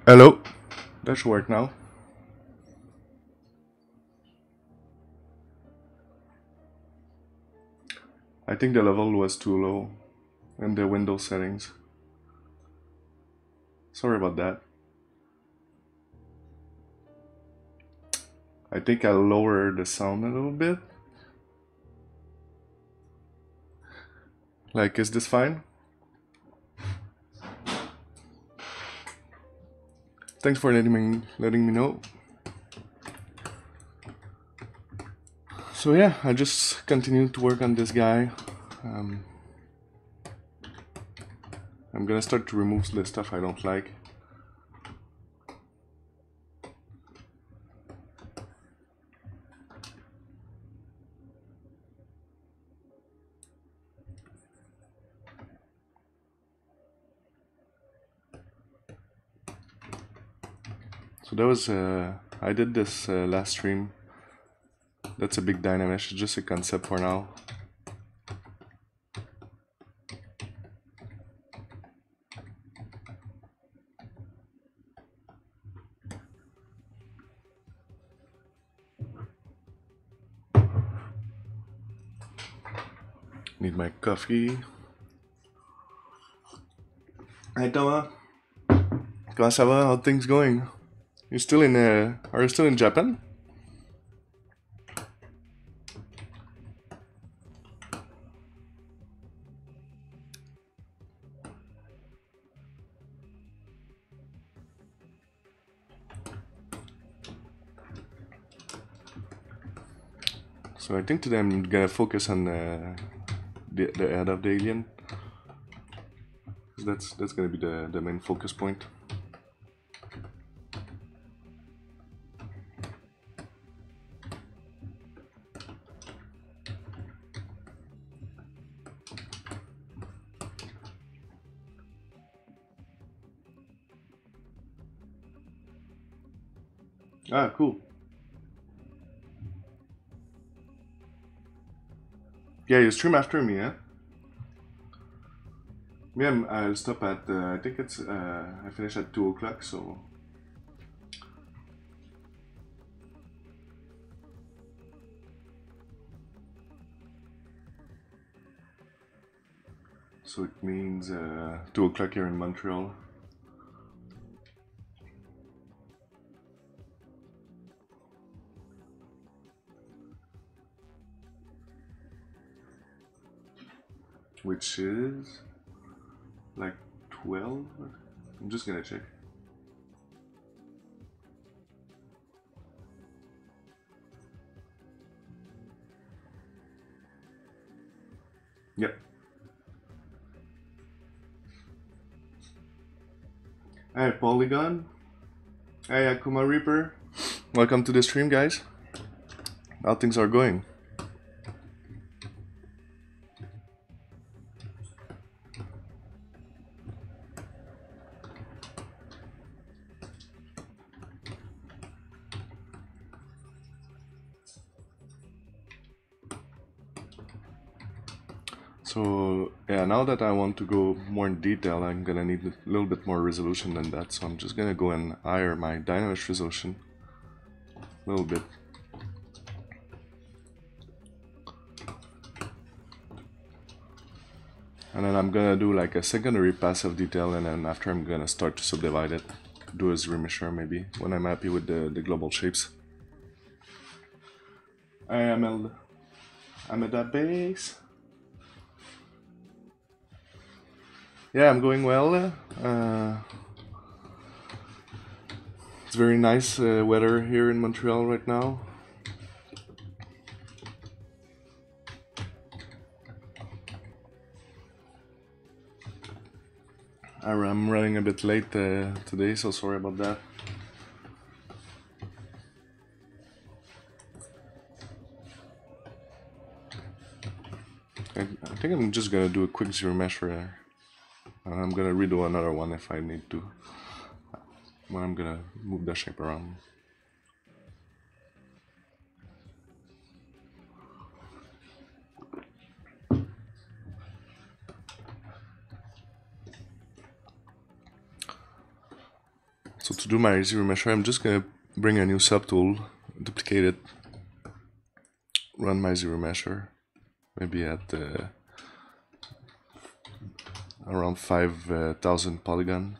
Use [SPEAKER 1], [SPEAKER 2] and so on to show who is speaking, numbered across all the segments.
[SPEAKER 1] Hello. That should work now. I think the level was too low in the Windows settings. Sorry about that. I think I'll lower the sound a little bit. Like, is this fine? Thanks for letting me know. So yeah, I just continued to work on this guy. Um, I'm gonna start to remove the stuff I don't like. So that was I did this last stream. That's a big Dynamesh. It's just a concept for now. Need my coffee. Hey Thomas, comment ça va? How things going? You're still in are you still in Japan? So I think today I'm gonna focus on the head of the alien. That's gonna be the main focus point. Ah, cool. Yeah, you stream after me, eh? Yeah, I'll stop at I think it's I finish at 2 o'clock, so it means 2 o'clock here in Montreal. Which is like 12. I'm just gonna check. Yep. Hey, Polygon. Hey, Akuma Reaper. Welcome to the stream, guys. How things are going? So yeah, now that I want to go more in detail, I'm gonna need a little bit more resolution than that. So I'm just gonna go and higher my Dynamesh resolution a little bit. And then I'm gonna do like a secondary pass of detail, and then after I'm gonna start to subdivide it, do a remeasure maybe when I'm happy with the global shapes. I'm at that base. Yeah, I'm going well. It's very nice weather here in Montreal right now. I'm running a bit late today, so sorry about that. I think I'm just gonna do a quick zero measure. I'm gonna redo another one if I need to, when I'm gonna move the shape around. So So to do my ZRemesher, I'm just gonna bring a new subtool, duplicate it, run my ZRemesher, maybe at around 5,000 polygon.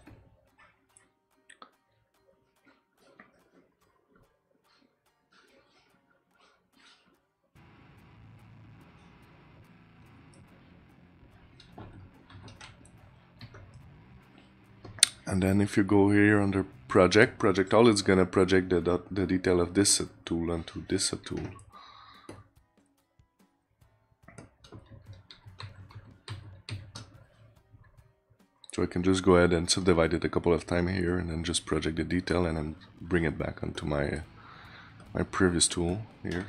[SPEAKER 1] And then if you go here under project all, it's gonna project the detail of this tool onto this tool. So I can just go ahead and subdivide it a couple of times here and then just project the detail and then bring it back onto my previous tool here.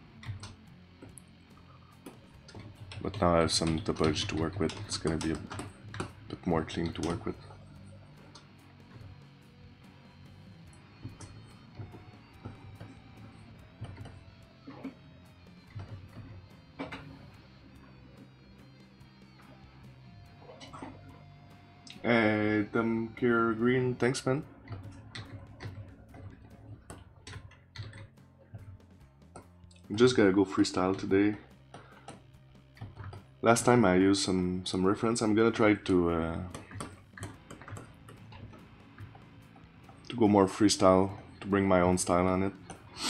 [SPEAKER 1] But now I have some topology to work with. It's gonna be a bit more clean to work with. Pure Green, thanks man. I'm just gonna go freestyle today. Last time I used some reference. I'm gonna try to go more freestyle, to bring my own style on it.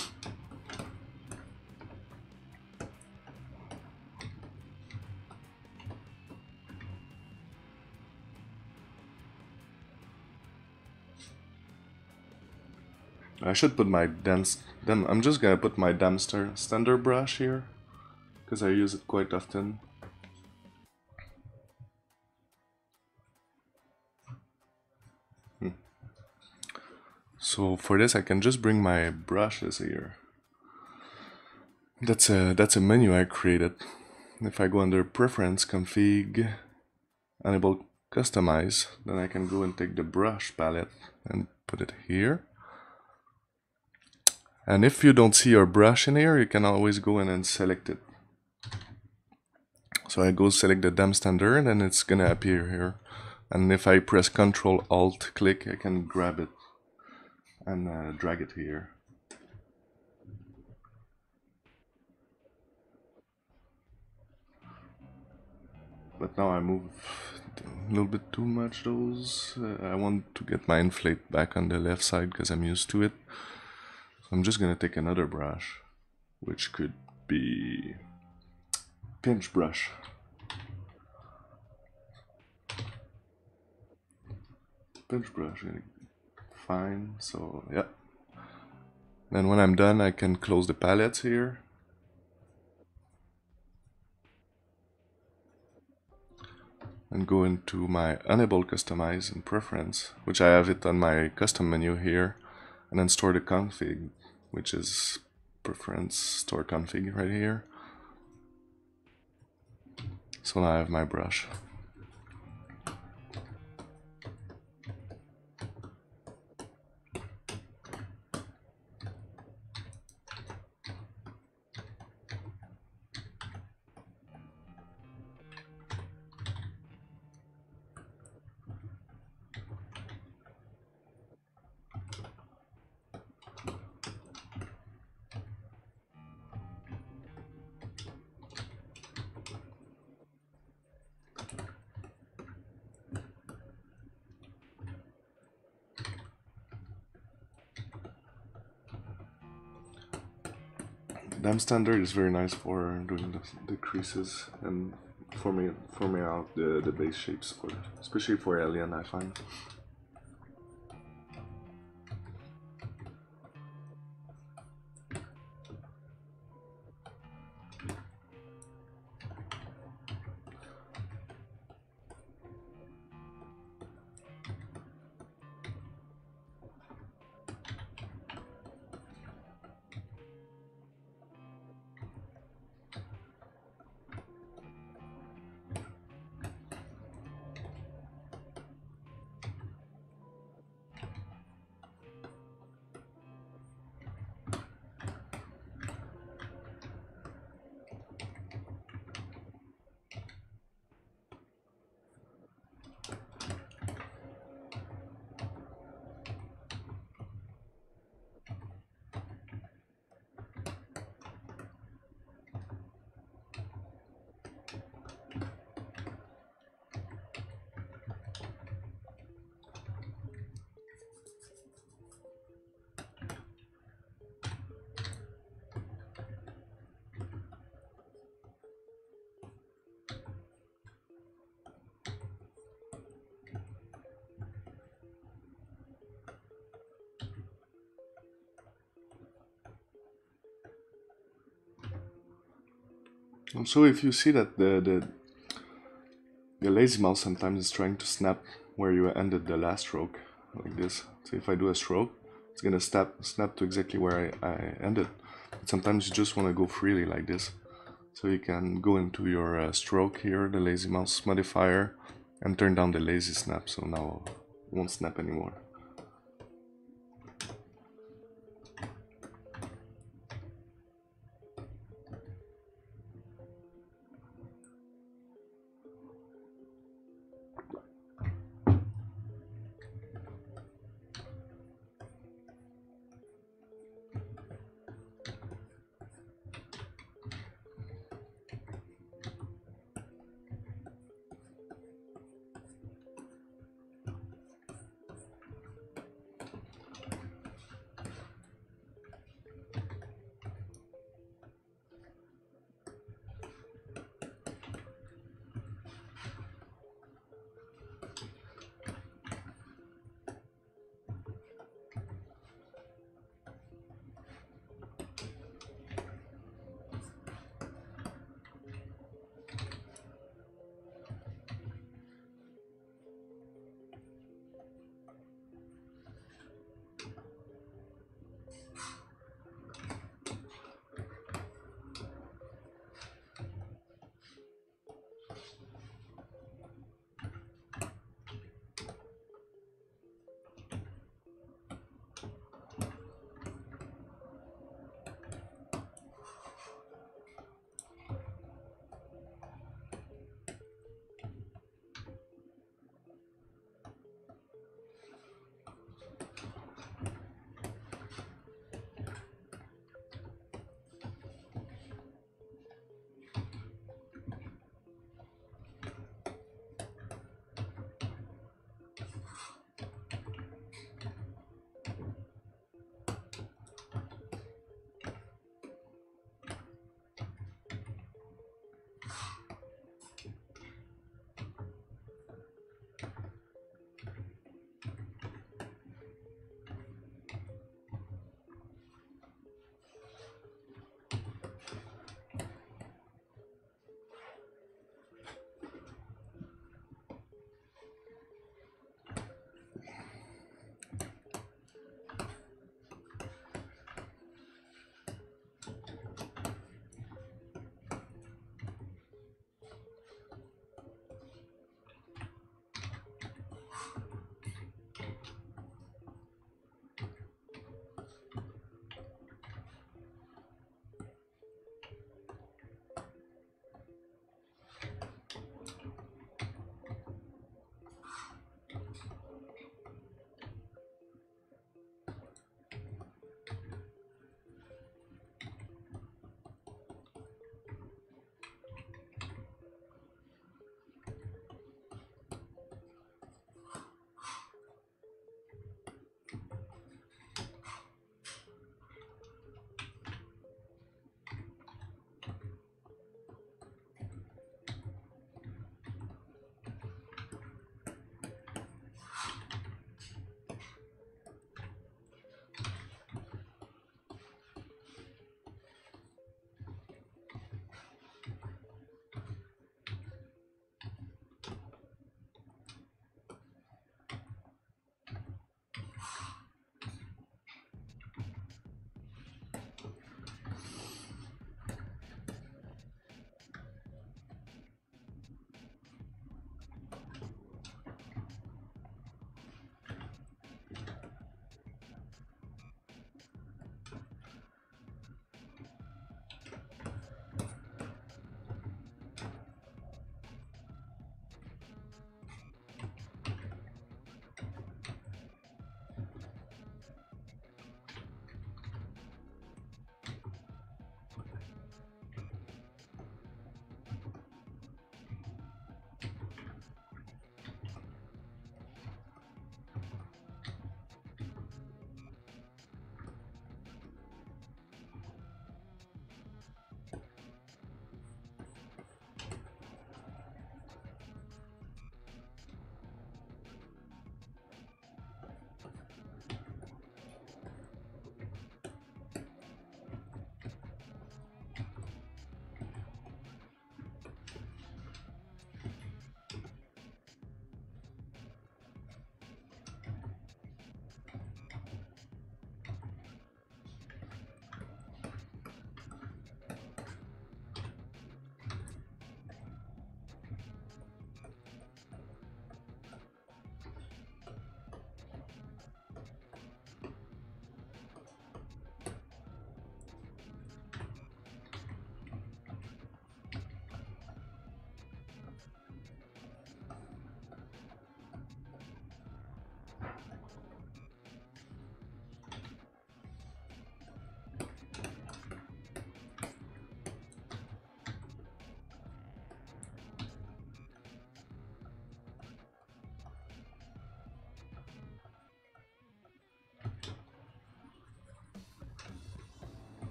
[SPEAKER 1] I should put my I'm just gonna put my Dempster standard brush here, because I use it quite often. So for this I can just bring my brushes here. That's a menu I created. If I go under Preference, Config, Enable Customize, then I can go and take the brush palette and put it here. And if you don't see your brush in here, you can always go in and select it. So I go select the Dam Standard and it's gonna appear here. And if I press Ctrl Alt click, I can grab it and drag it here. But now I move a little bit too much those. I want to get my inflate back on the left side because I'm used to it. So I'm just gonna take another brush, which could be pinch brush. Pinch brush, fine. So yeah. Then when I'm done, I can close the palettes here. And go into my Enable Customize in Preference, which I have it on my custom menu here, and then store the config, which is Preference Store Config right here. So now I have my brush. Dam Standard is very nice for doing the creases and forming out the base shapes, especially for alien, I find. So if you see that the lazy mouse sometimes is trying to snap where you ended the last stroke, like this. So if I do a stroke, it's gonna snap to exactly where I ended. But sometimes you just want to go freely like this. So you can go into your stroke here, the lazy mouse modifier, and turn down the lazy snap. So now it won't snap anymore.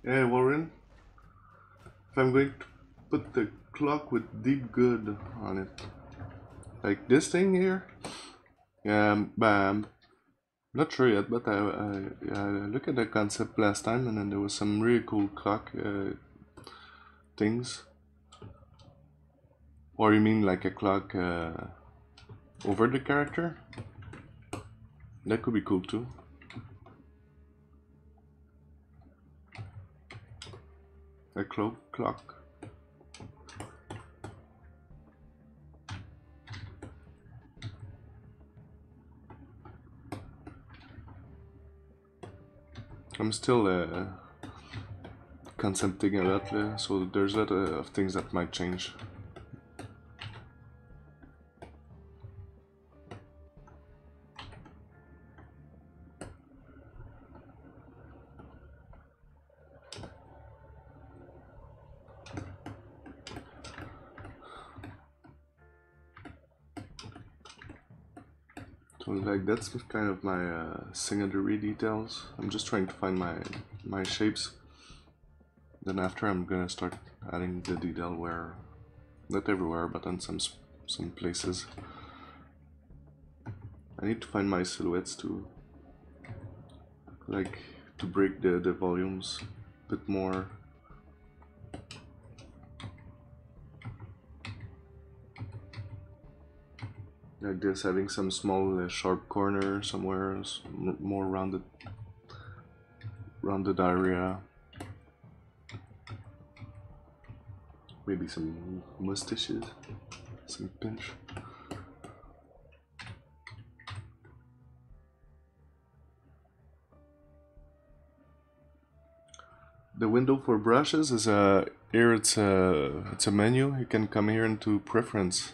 [SPEAKER 1] Hey Warren, if I'm going to put the clock with deep good on it, like this thing here, bam. Not sure yet, but I looked at the concept last time, and then there was some really cool clock things. Or you mean like a clock over the character? That could be cool too. A clock. I'm still concepting a lot, so there's a lot of things that might change. So like that's kind of my secondary details. I'm just trying to find my shapes. Then after I'm gonna start adding the detail where, not everywhere, but on some places. I need to find my silhouettes too, like to break the volumes a bit more. Like this, having some small sharp corner somewhere, more rounded area. Maybe some mustaches, some pinch. The window for brushes is here. It's a menu. You can come here into preference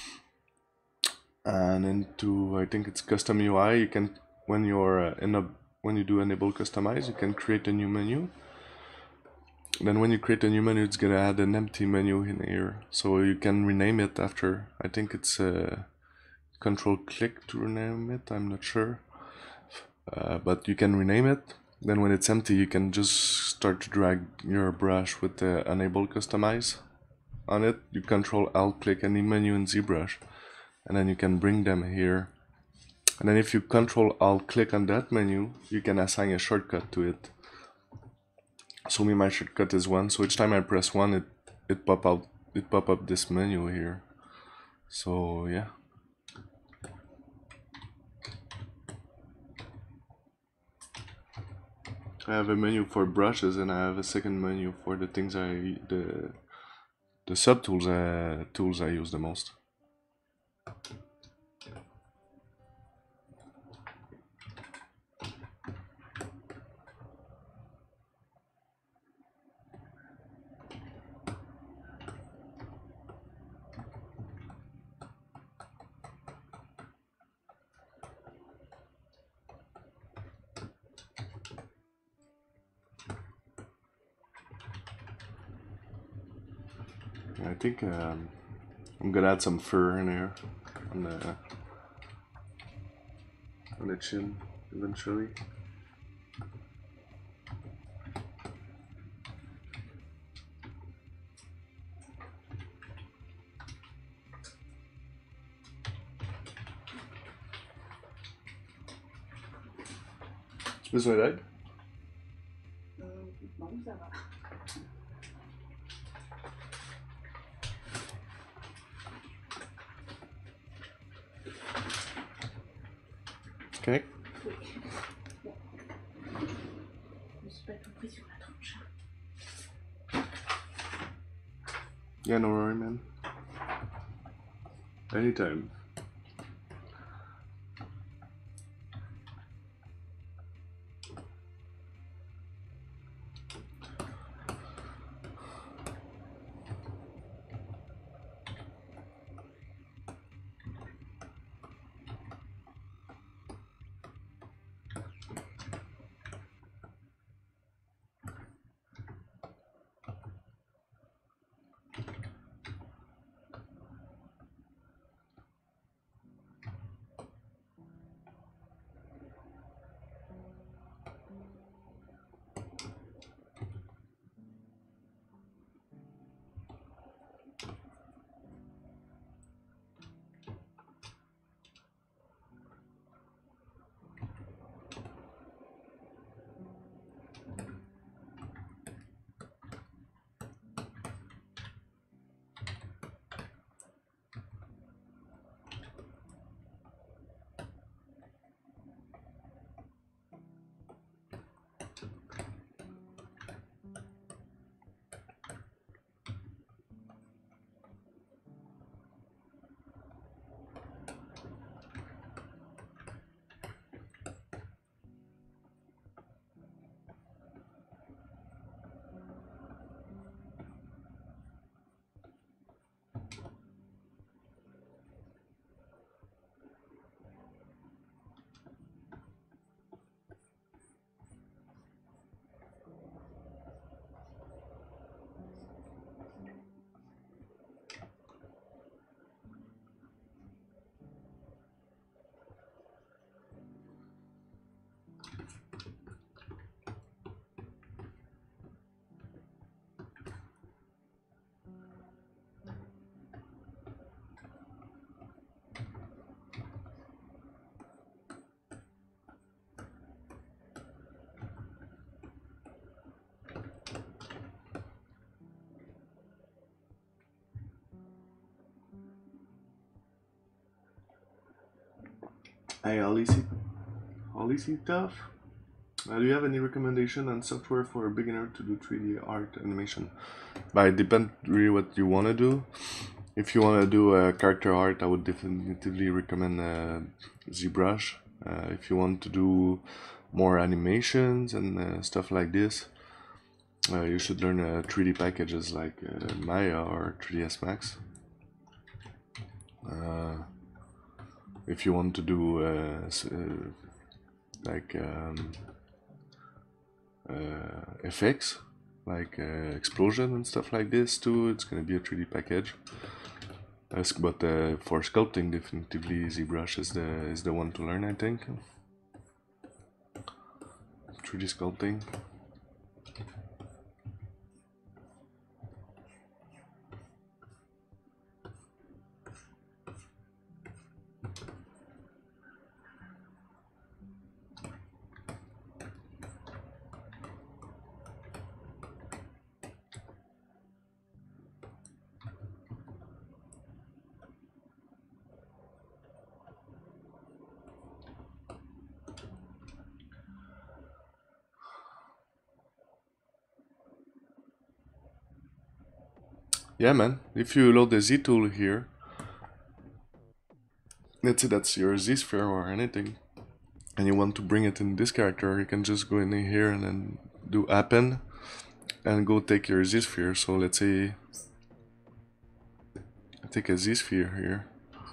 [SPEAKER 1] and into, I think it's custom UI. You can, when you're when you do enable customize, you can create a new menu. Then when you create a new menu, it's gonna add an empty menu in here, so you can rename it after. I think it's control click to rename it. I'm not sure, but you can rename it. Then when it's empty, you can just start to drag your brush with the enable customize on it. You control alt click any menu in ZBrush, and then you can bring them here. And then if you control alt click on that menu, you can assign a shortcut to it. So my shortcut is 1, so each time I press 1, it pop up this menu here. So yeah. I have a menu for brushes, and I have a second menu for the things the subtools tools I use the most. I think I'm gonna add some fur in there on the chin eventually. Tu as besoin d'aide?
[SPEAKER 2] Non, ça va.
[SPEAKER 1] Okay.
[SPEAKER 2] Oui. Bon. Je me suis pas tout pris sur la tronche.
[SPEAKER 1] Yeah, no worry, man. Anytime. Hey, Ollie Tough. Do you have any recommendation on software for a beginner to do 3D art animation? But it depends really what you want to do. If you want to do character art, I would definitively recommend ZBrush. If you want to do more animations and stuff like this, you should learn 3D packages like Maya or 3ds Max. If you want to do like effects like explosion and stuff like this too, it's gonna be a 3D package. But for sculpting, definitively ZBrush is the one to learn, I think. 3D sculpting. Yeah, man, if you load the Z tool here, let's say that's your Z sphere or anything, and you want to bring it in this character, you can just go in here and then do append and go take your Z sphere. So let's say I take a Z sphere here,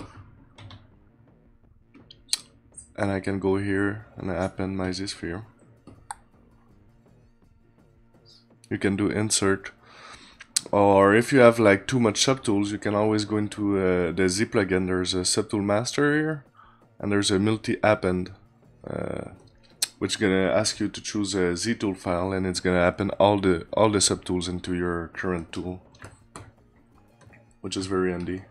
[SPEAKER 1] and I can go here and append my Z sphere. You can do insert. Or if you have like too much subtools, you can always go into the Z plugin. There's a subtool master here, and there's a multi-append, which is gonna ask you to choose a Z tool file, and it's gonna append all the subtools into your current tool, which is very handy.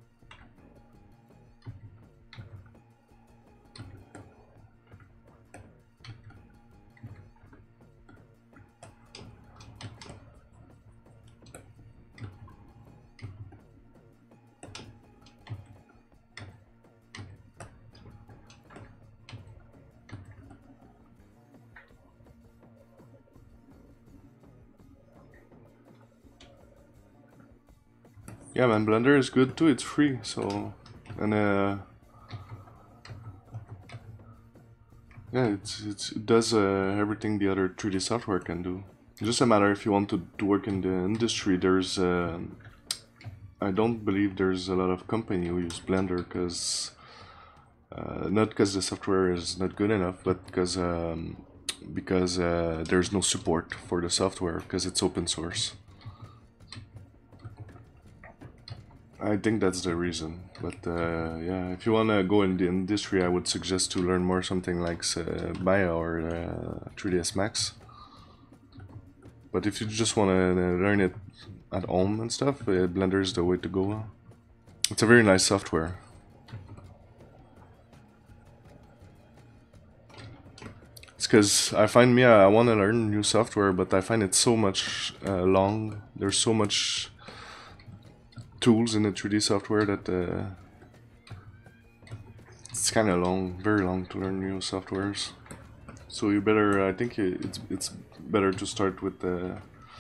[SPEAKER 1] Yeah, man, Blender is good too. It's free, so and yeah, it does everything the other 3D software can do. It's just a matter if you want to work in the industry. There's I don't believe there's a lot of company who use Blender because not because the software is not good enough, but because there's no support for the software because it's open source. I think that's the reason, but yeah, if you want to go in the industry, I would suggest to learn more something like Maya or 3ds Max. But if you just want to learn it at home and stuff, Blender is the way to go. It's a very nice software. It's because I find I want to learn new software, but I find it so much long. There's so much tools in the 3D software that it's kind of long, very long to learn new softwares. So you better, I think it's better to start with the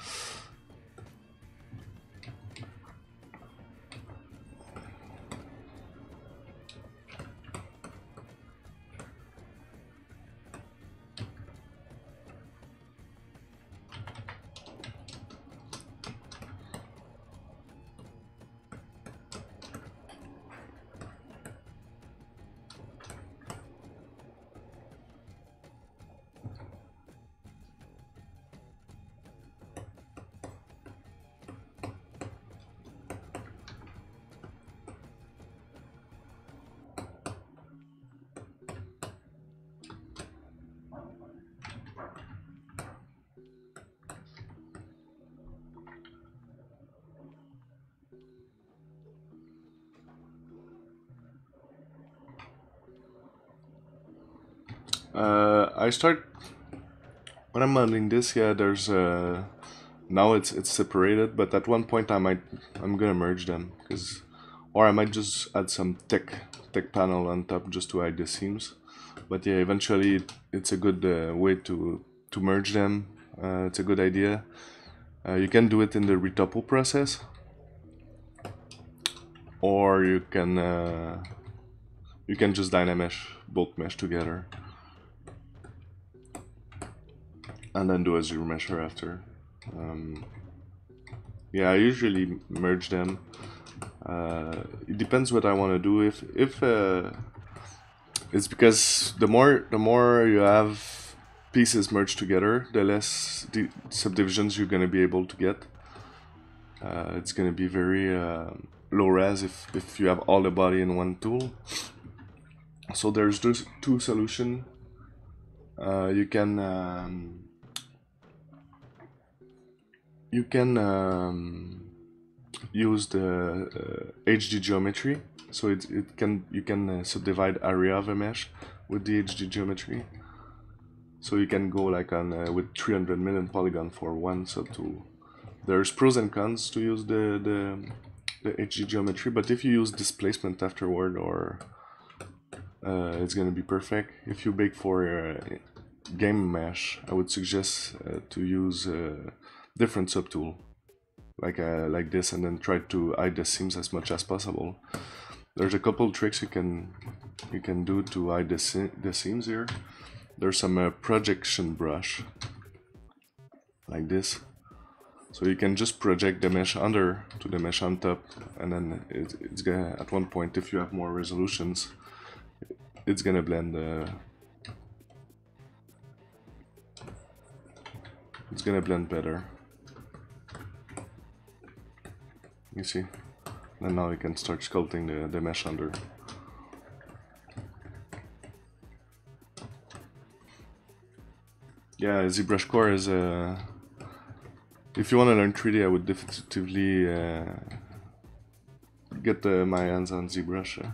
[SPEAKER 1] I start when I'm modeling this. Yeah, there's now it's separated, but at one point I'm gonna merge them or I might just add some protect panel on top just to hide the seams. But yeah, eventually it's a good way to merge them. It's a good idea. You can do it in the retopple process, or you can just Dynamesh both mesh together and then do a zero mesher after. Yeah, I usually merge them. It depends what I want to do. If it's because the more you have pieces merged together, the less subdivisions you're gonna be able to get. It's gonna be very low res if you have all the body in one tool. So there's just two solutions. You can use the HD geometry, so you can subdivide area of a mesh with the HD geometry. So you can go like on with 300 million polygon for one subtool. There's pros and cons to use the HD geometry, but if you use displacement afterward, or it's gonna be perfect. If you bake for game mesh, I would suggest to use a different subtool, like this, and then try to hide the seams as much as possible. There's a couple tricks you can do to hide the seams here. There's some projection brush, like this. So you can just project the mesh under to the mesh on top, and then it's gonna, at one point, if you have more resolutions, it's gonna blend it's gonna blend better. You see? And now you can start sculpting the mesh under. Yeah, ZBrush Core is if you want to learn 3D, I would definitively get my hands on ZBrush.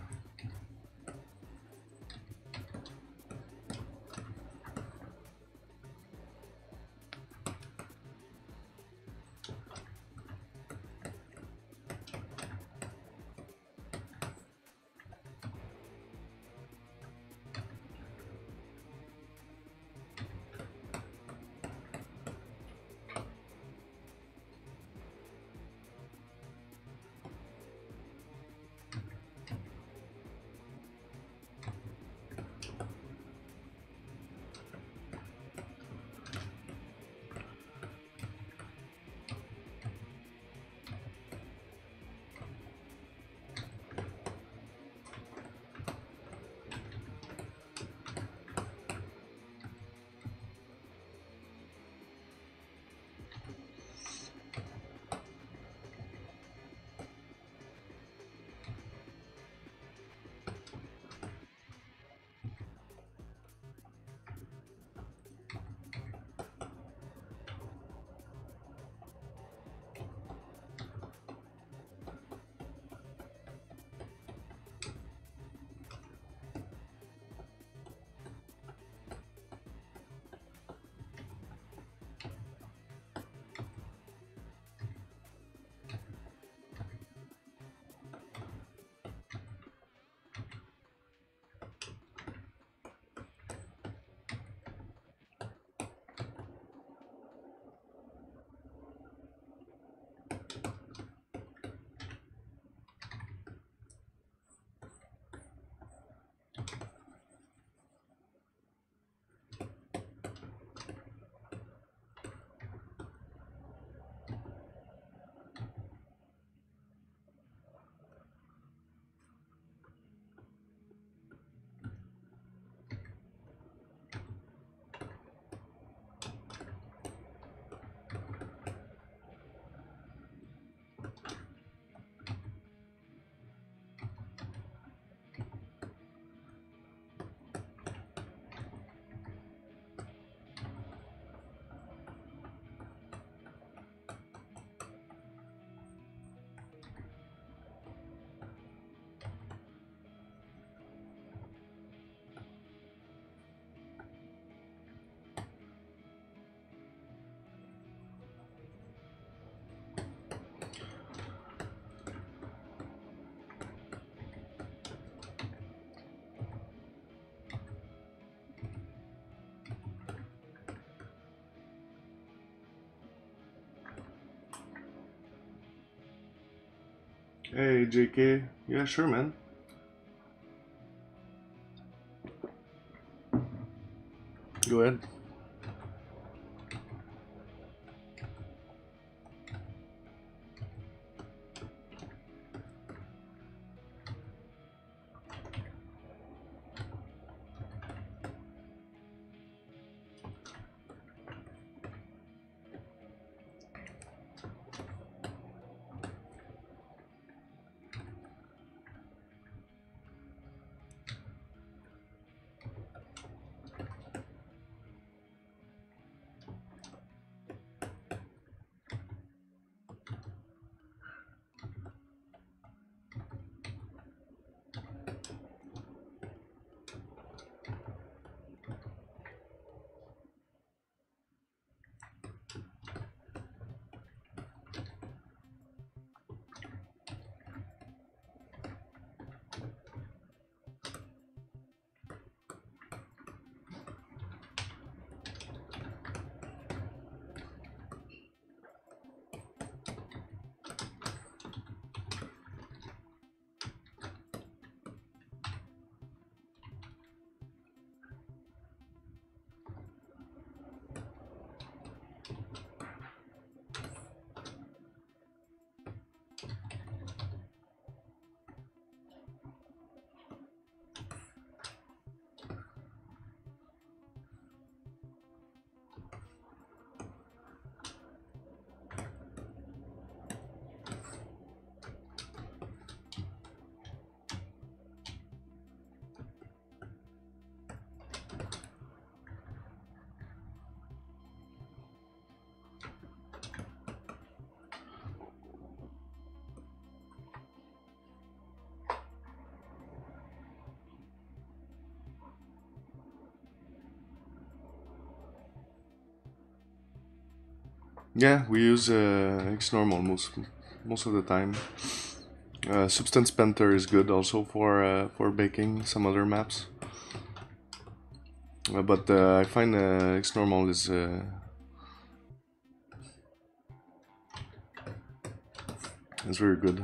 [SPEAKER 1] Hey, JK. Yeah, sure, man. Go ahead. Yeah, we use Xnormal most of the time. Substance Painter is good also for baking some other maps. But I find Xnormal is very good.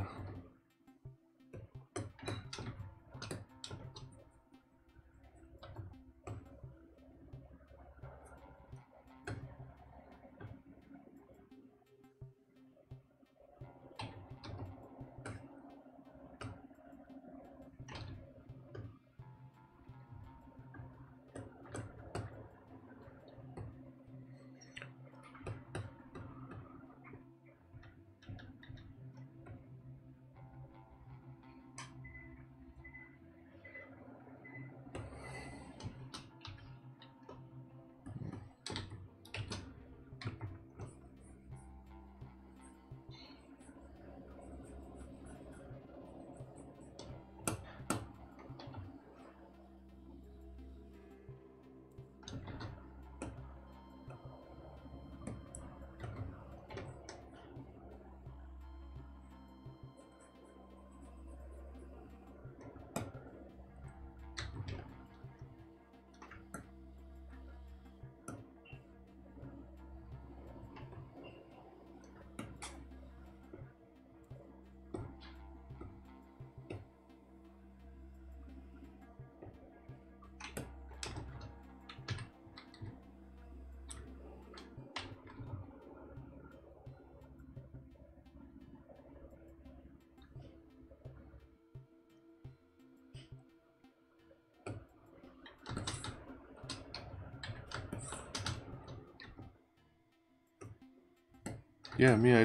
[SPEAKER 1] Yeah, me,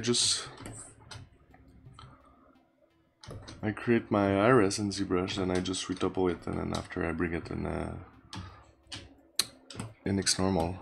[SPEAKER 1] I create my iris in ZBrush, and I just retopo it, and then after I bring it in Xnormal.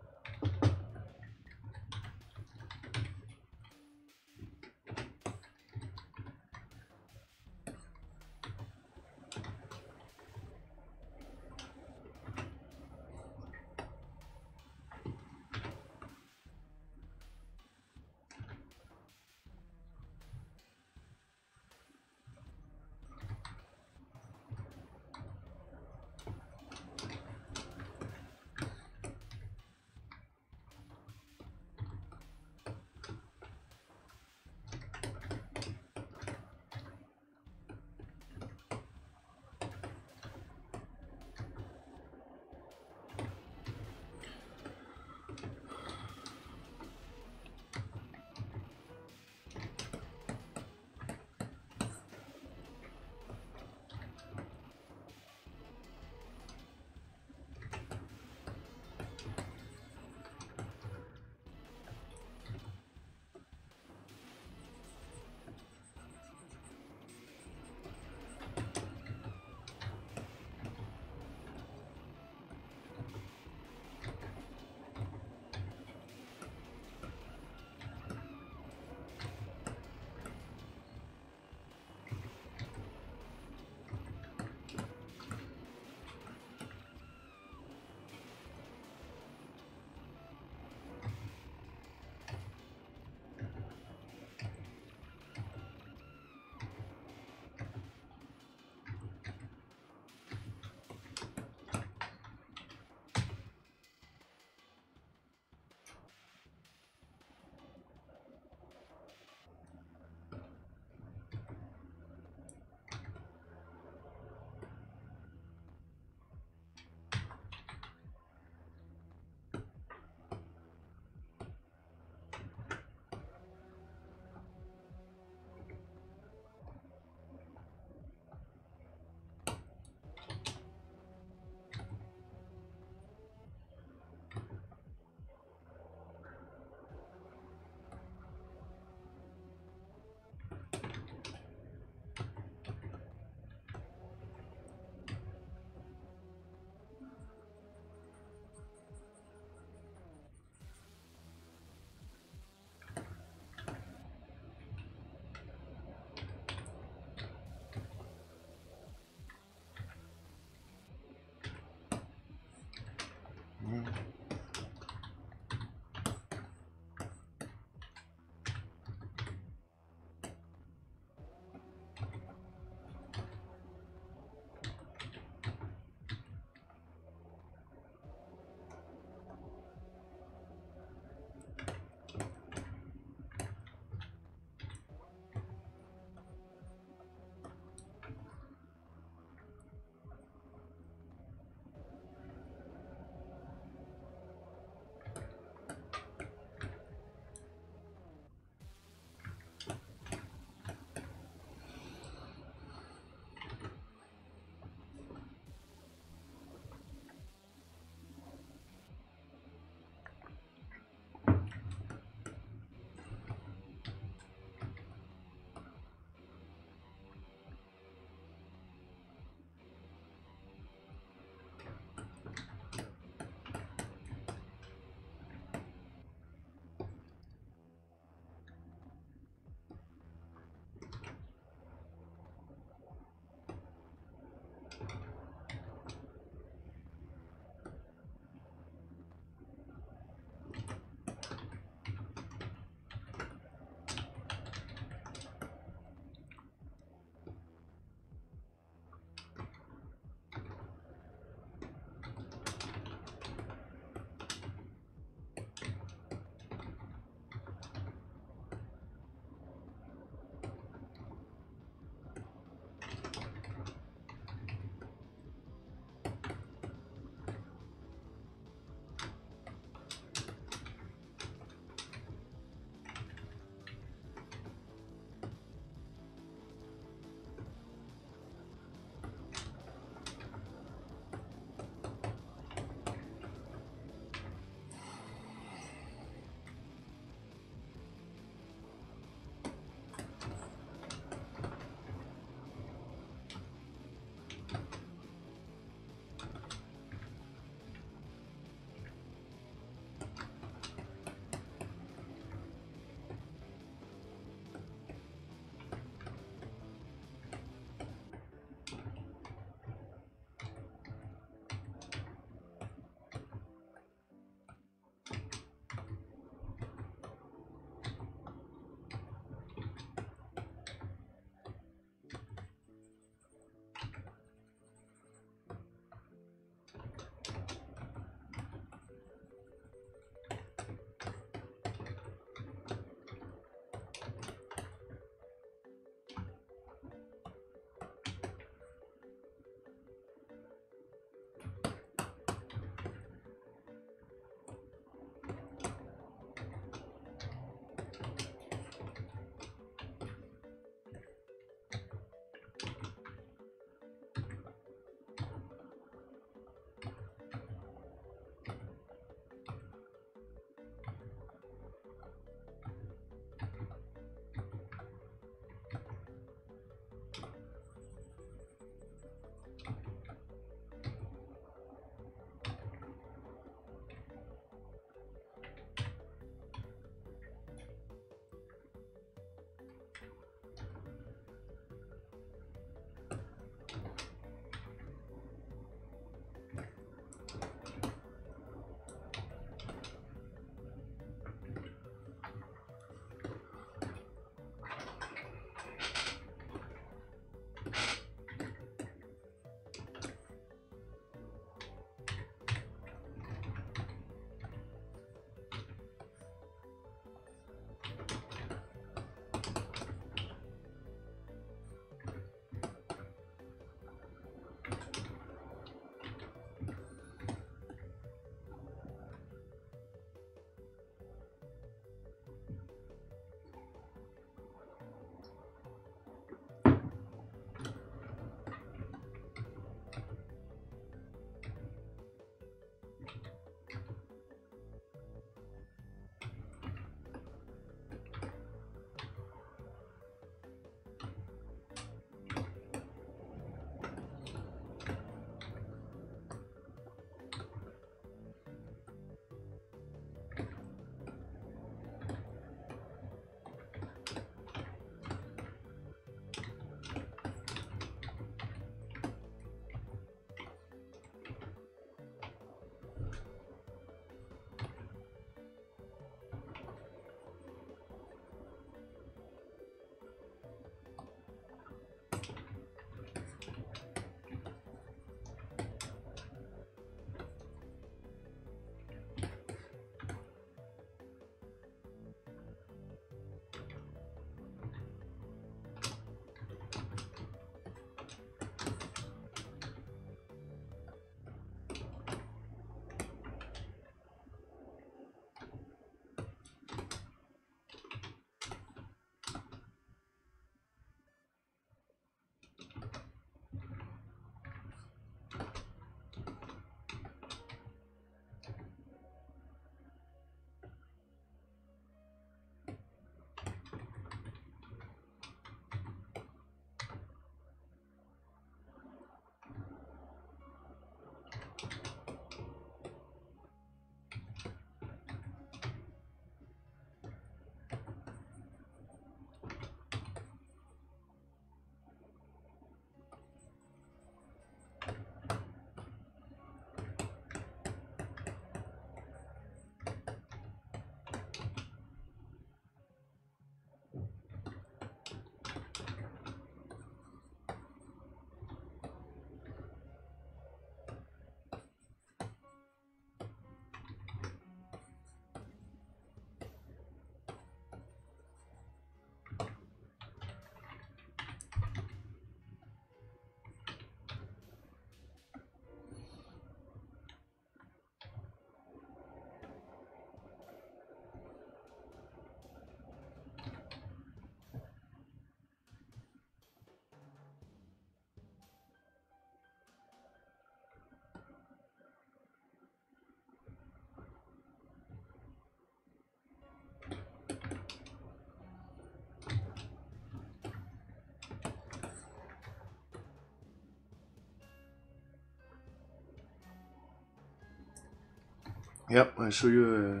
[SPEAKER 1] Yep, I'll show you.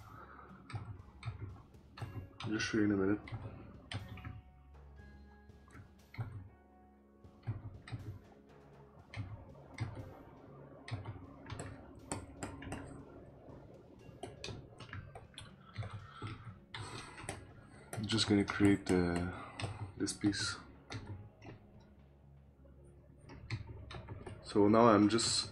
[SPEAKER 1] Just show you in a minute. I'm just gonna create this piece. So now I'm just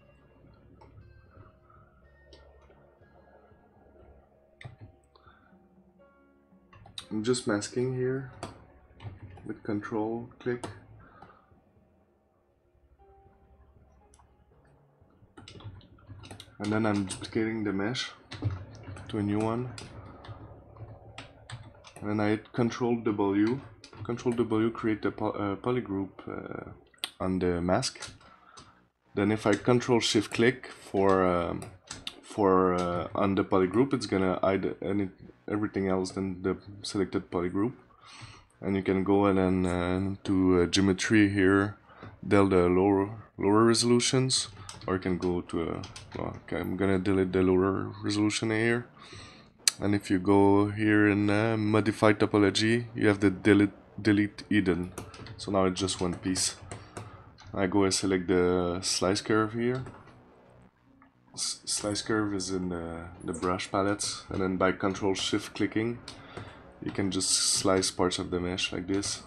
[SPEAKER 1] masking here with control click. And then I'm duplicating the mesh to a new one. And then I hit Control W. Control W create a polygroup on the mask. Then if I Control Shift click for on the polygroup, it's gonna hide everything else than the selected polygroup. And you can go ahead and to geometry here, del the lower resolutions, or you can go to well, okay, I'm gonna delete the lower resolution here. And if you go here in modify topology, you have the delete hidden. So now it's just one piece. I go and select the slice curve here. Slice curve is in the brush palettes, and then by Control Shift clicking, you can just slice parts of the mesh like this.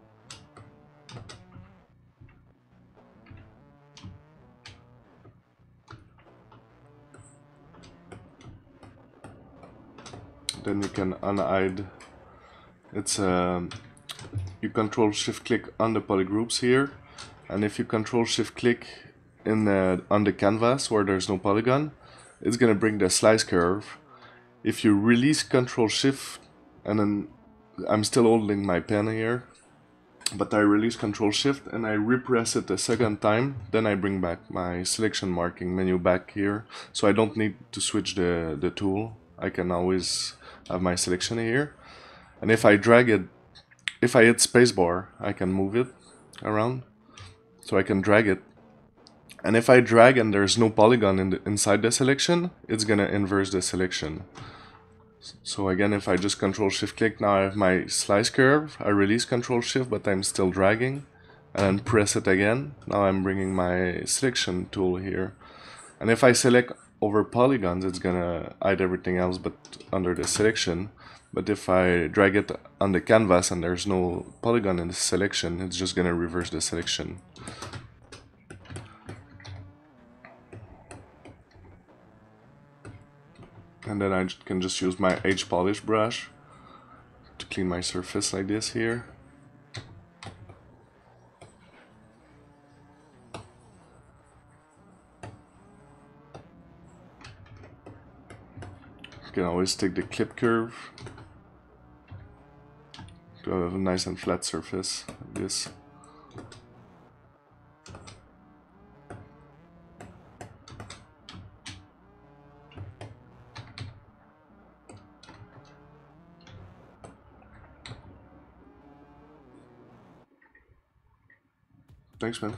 [SPEAKER 1] Then you can unhide. It's you Control Shift click on the polygroups here, and if you Control Shift click in on the canvas where there's no polygon, it's gonna bring the slice curve. If you release Control Shift, and then I'm still holding my pen here, but I release Control Shift and I repress it a second time, then I bring back my selection marking menu back here, so I don't need to switch the tool. I can always have my selection here, and if I drag it, if I hit spacebar, I can move it around, so I can drag it. And if I drag and there's no polygon inside the selection, it's gonna inverse the selection. So again, if I just Control Shift click, now I have my slice curve. I release Control Shift, but I'm still dragging, and then press it again. Now I'm bringing my selection tool here, and if I select over polygons, it's gonna hide everything else but under the selection. But if I drag it on the canvas and there's no polygon in the selection, it's just gonna reverse the selection. And then I can just use my H polish brush to clean my surface like this here. You can always take the clip curve to have a nice and flat surface like this. Thanks, man.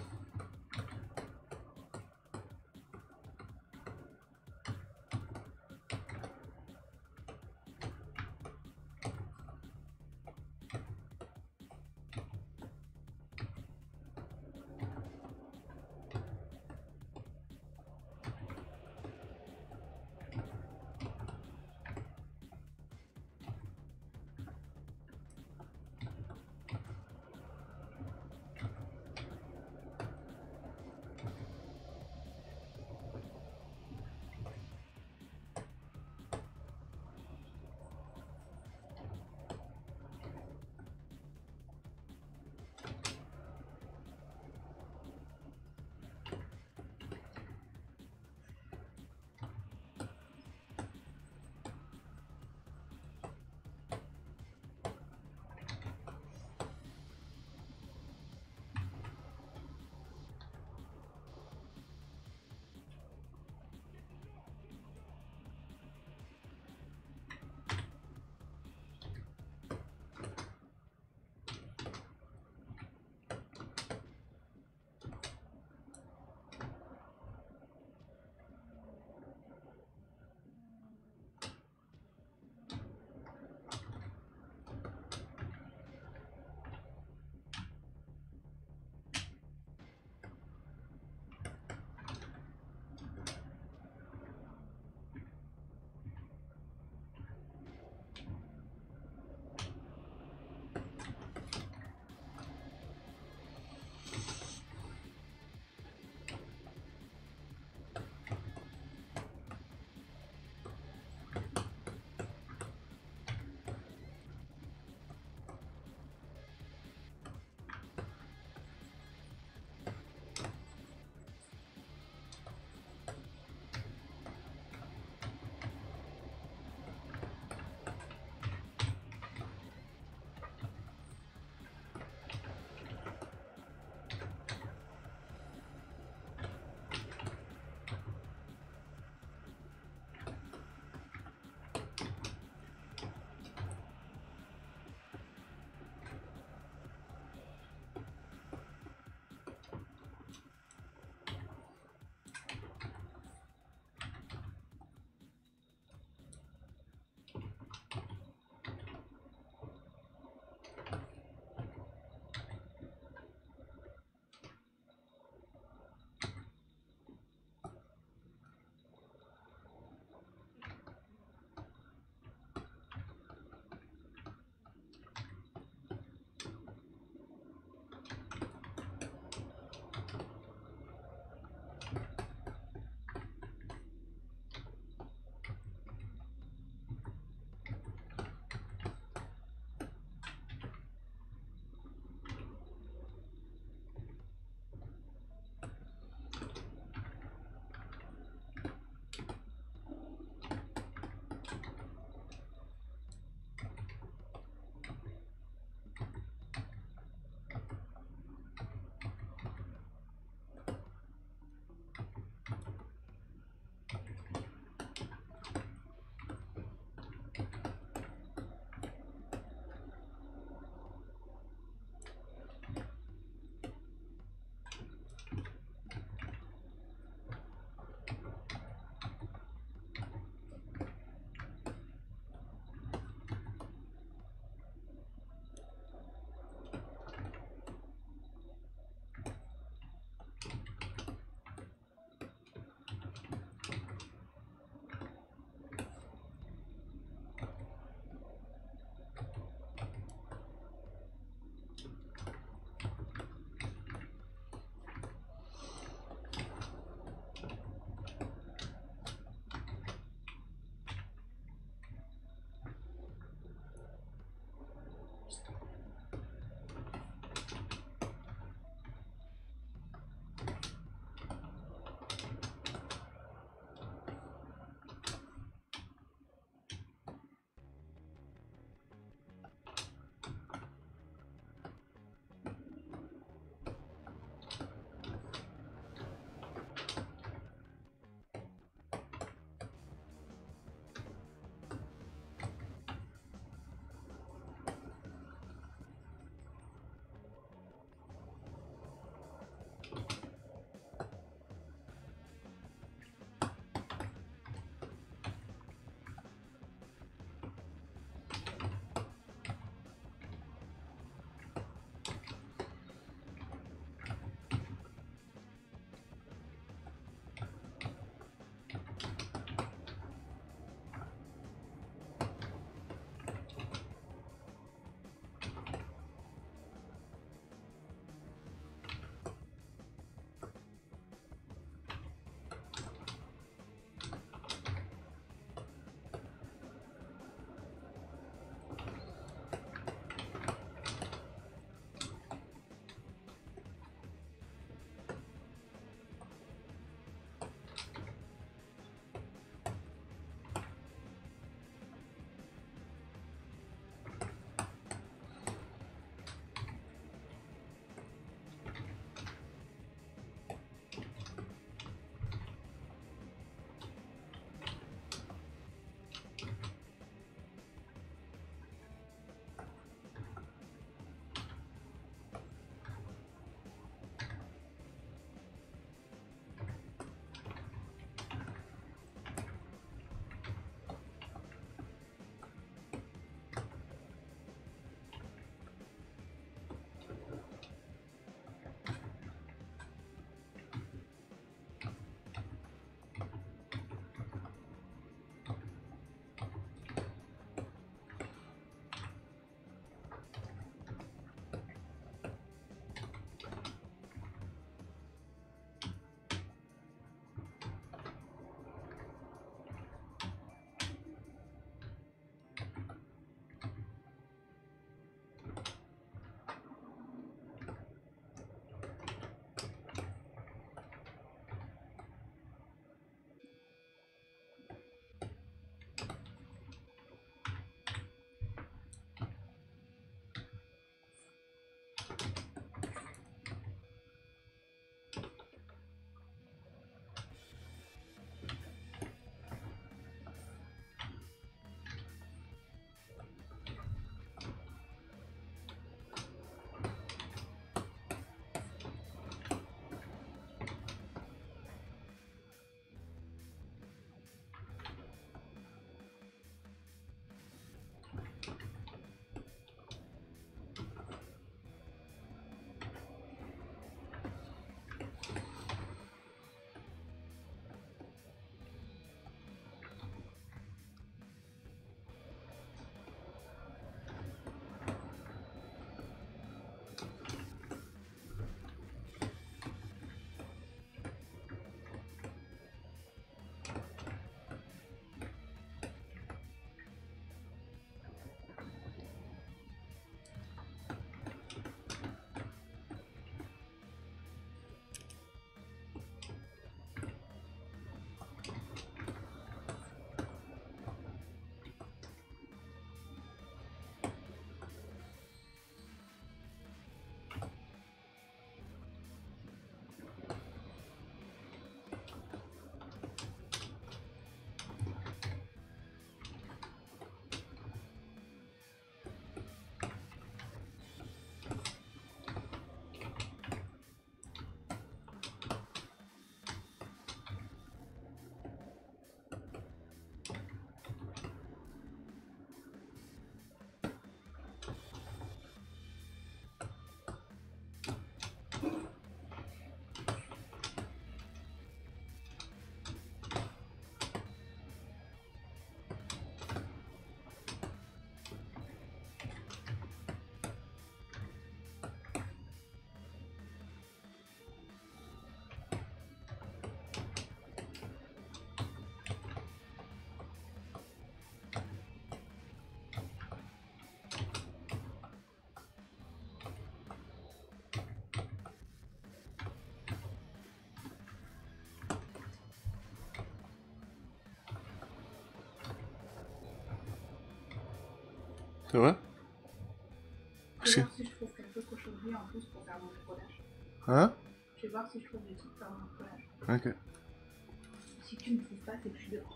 [SPEAKER 1] C'est vrai?
[SPEAKER 2] Je vais
[SPEAKER 1] Si.
[SPEAKER 2] voir si je trouve quelques cochonneries en plus pour faire mon collage.
[SPEAKER 1] Hein?
[SPEAKER 2] Je vais voir si je trouve des trucs pour faire mon collage.
[SPEAKER 1] Ok.
[SPEAKER 2] Si tu ne trouves pas, c'est que je suis dehors.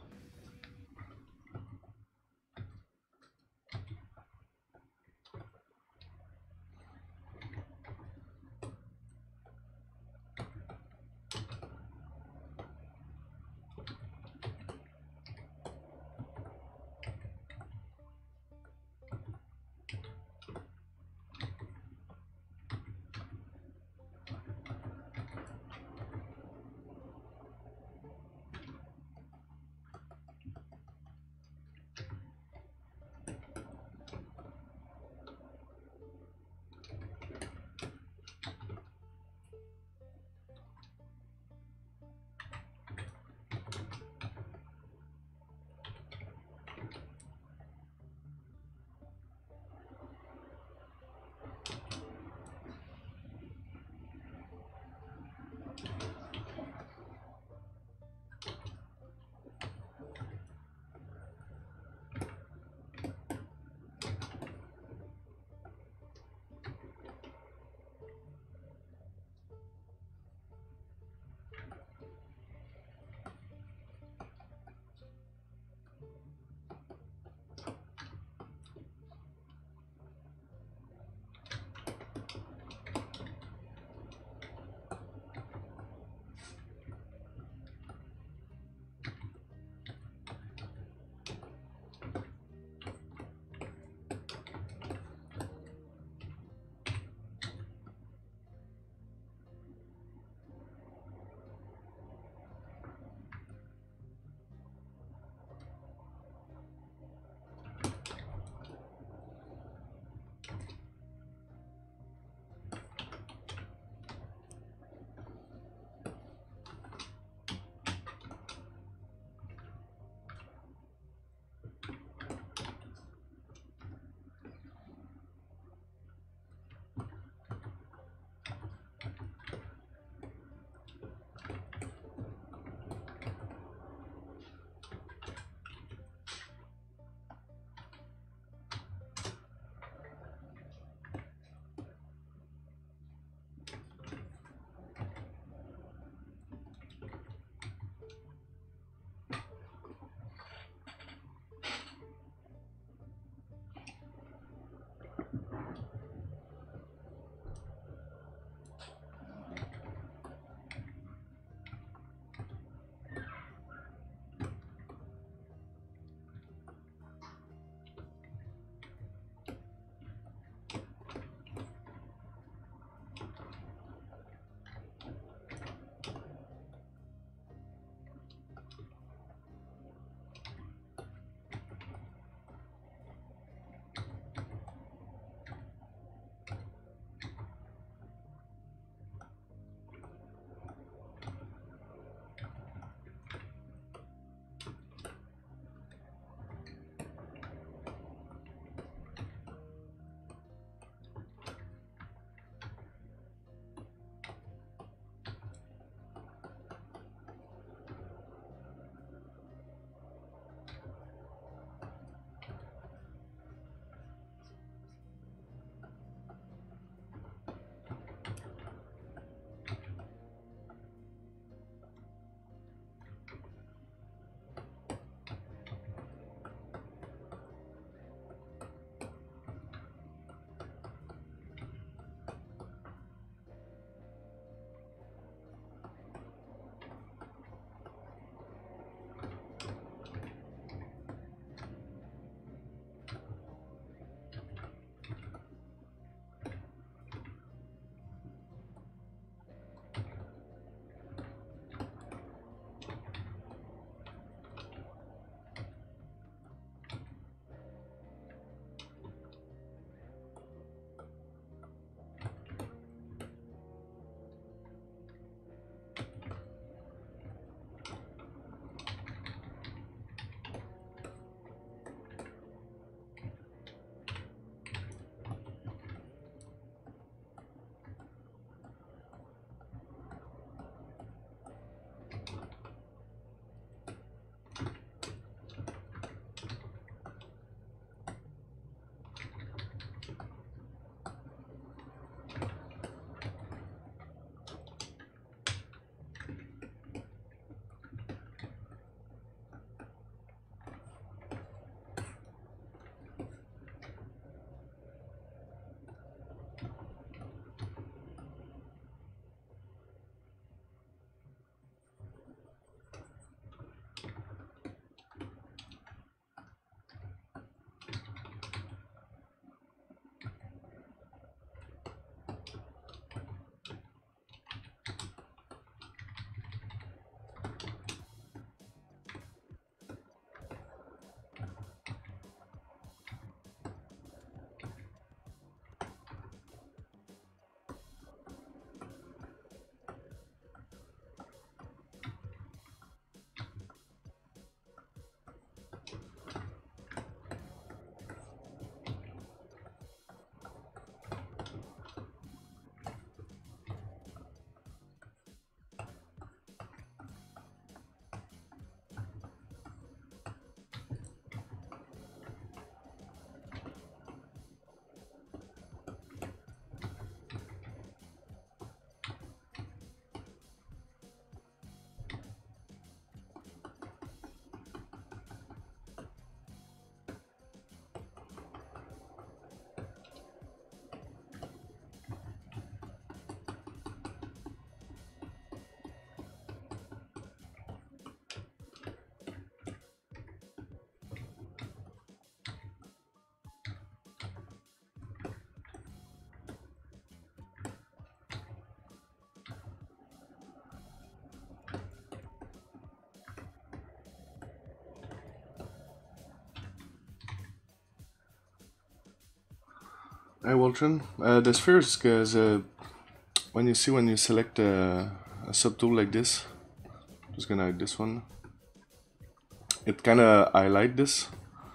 [SPEAKER 1] Hey Waltron, the spheres, because when you select a subtool like this, just gonna hide this one. It kind of highlight this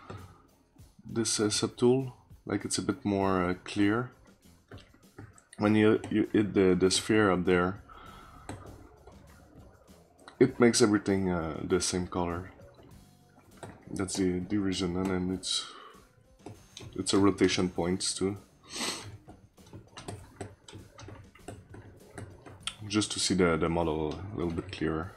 [SPEAKER 1] subtool, like it's a bit more clear. When you hit the sphere up there, it makes everything the same color. That's the reason, and then it's a rotation points too. Just to see the model a little bit clearer.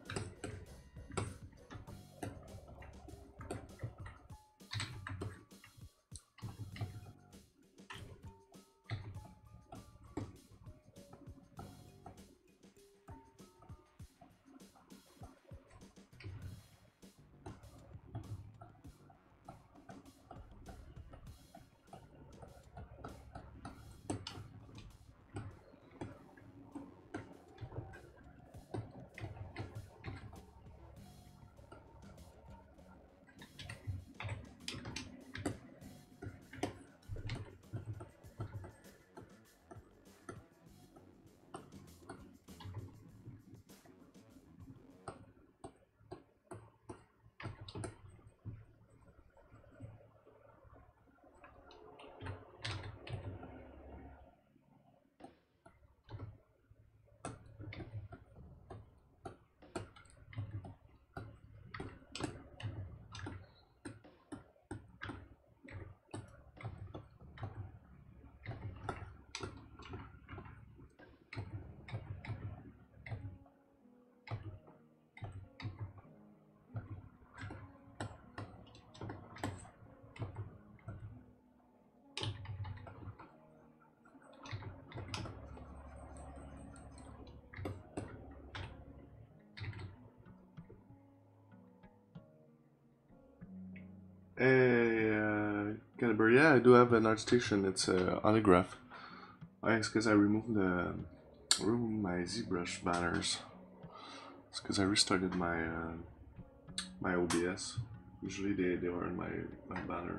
[SPEAKER 1] Hey, Caliber, yeah, I do have an art station. It's a holograph. It's because I removed my ZBrush banners. It's because I restarted my OBS. Usually they were in my banner.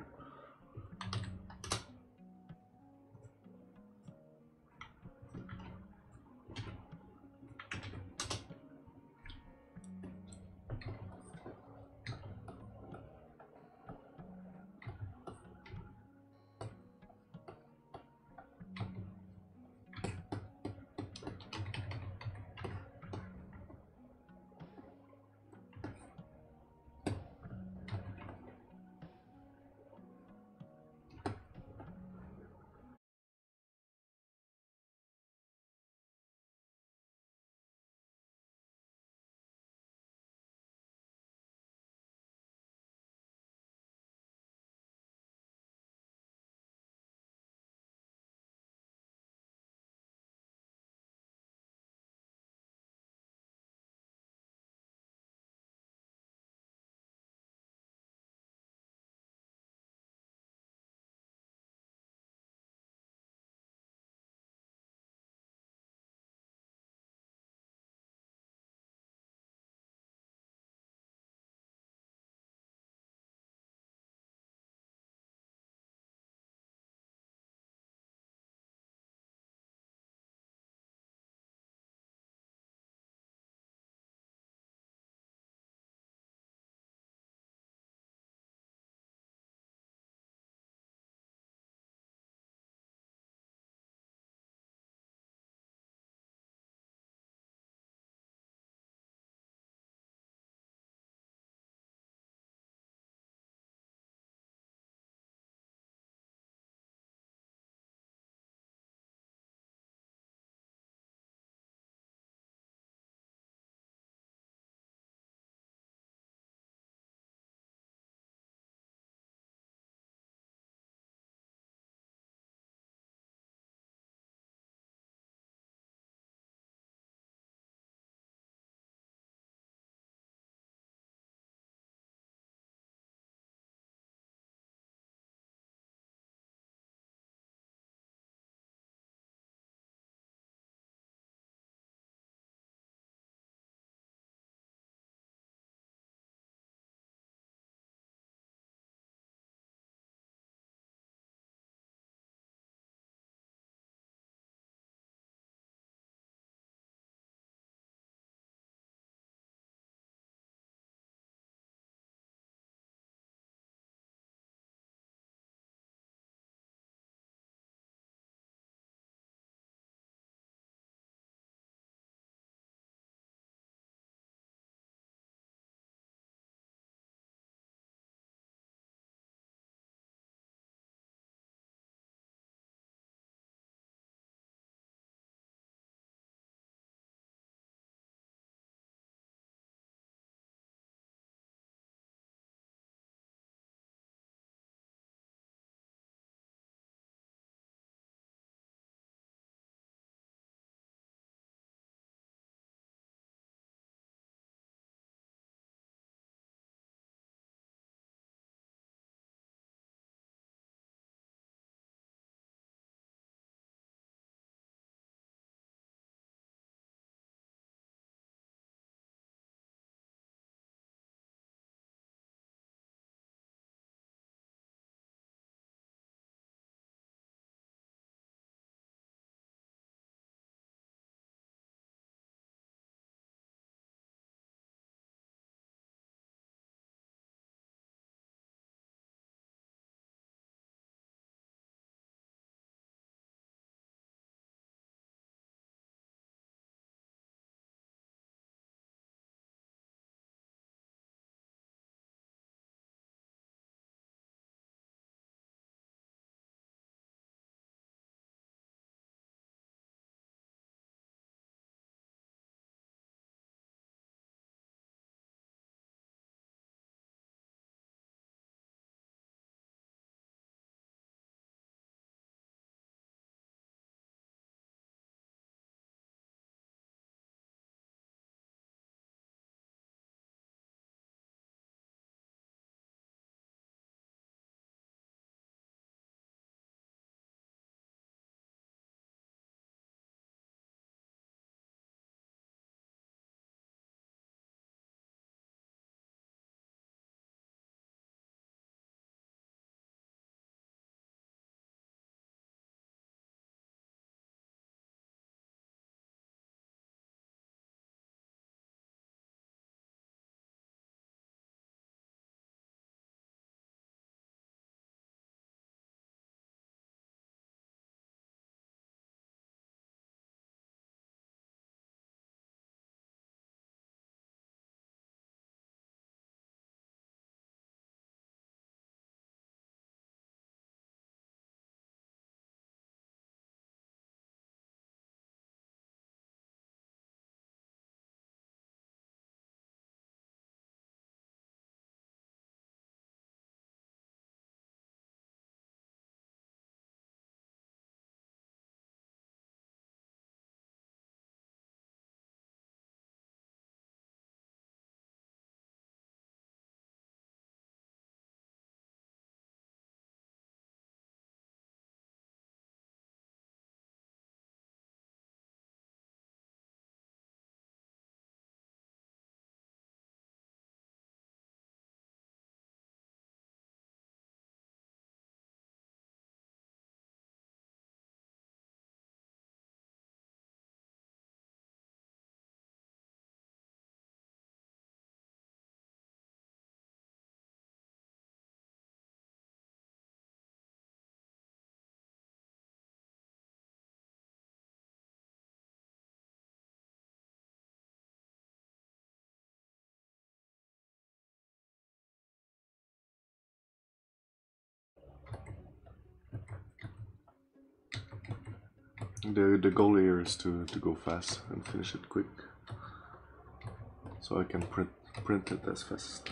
[SPEAKER 1] The goal here is to go fast and finish it quick, so I can print it as fast.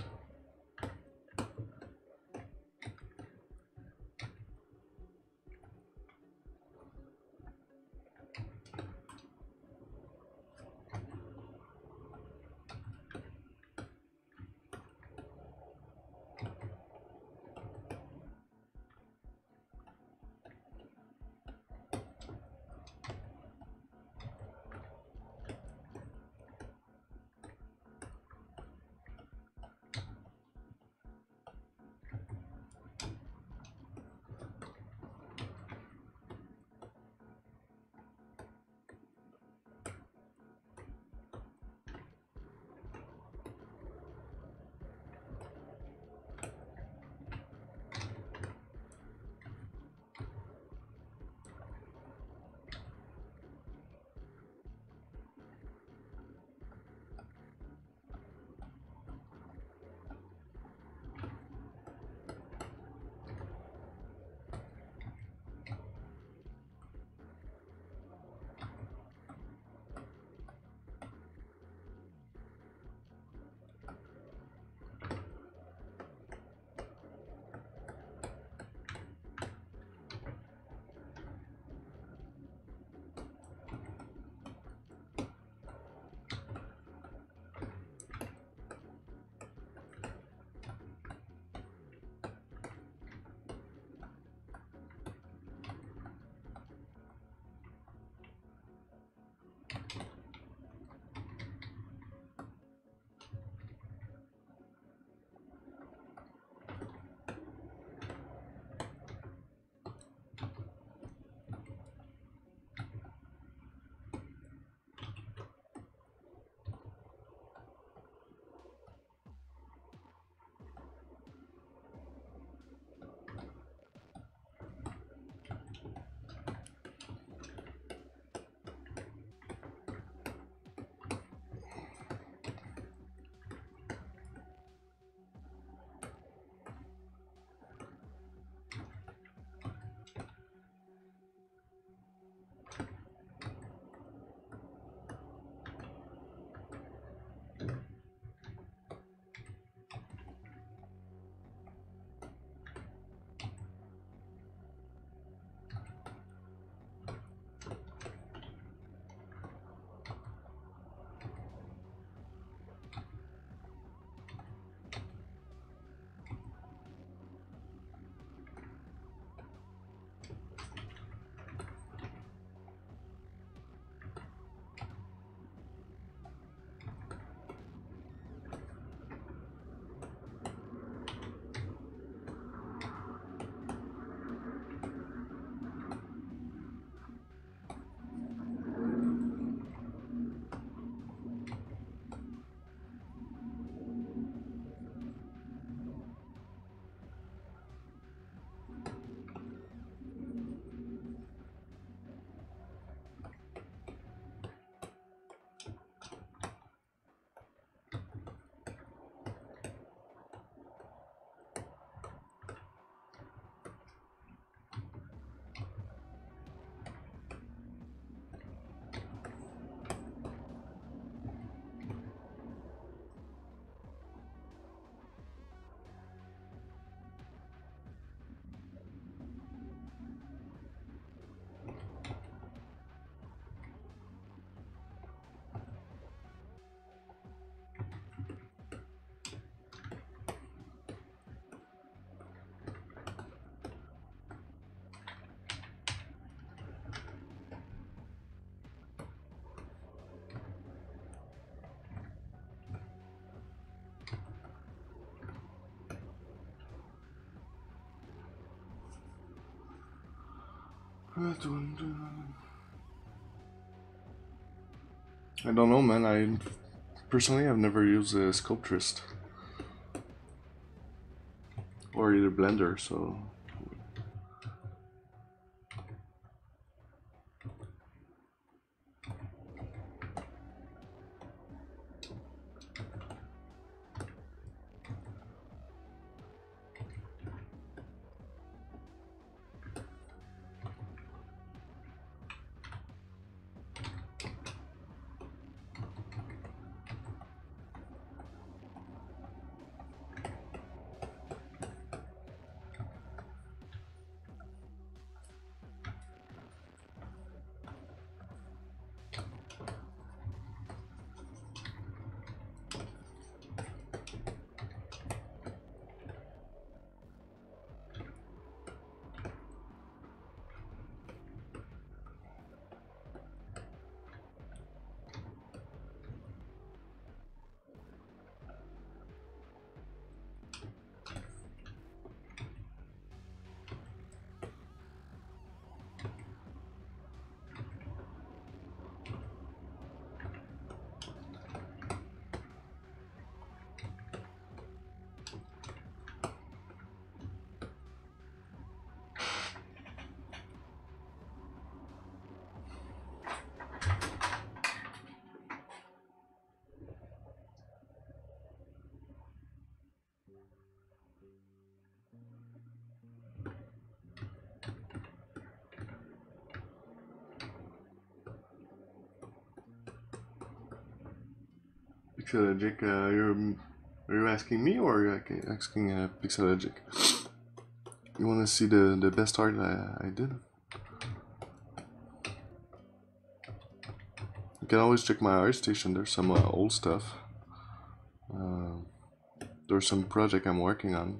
[SPEAKER 1] I don't know, man. I personally have never used a Sculptrist or either Blender, so Pixelogic, are you asking me or are you asking Pixelogic? You want to see the best art I did? You can always check my ArtStation. There's some old stuff. There's some project I'm working on.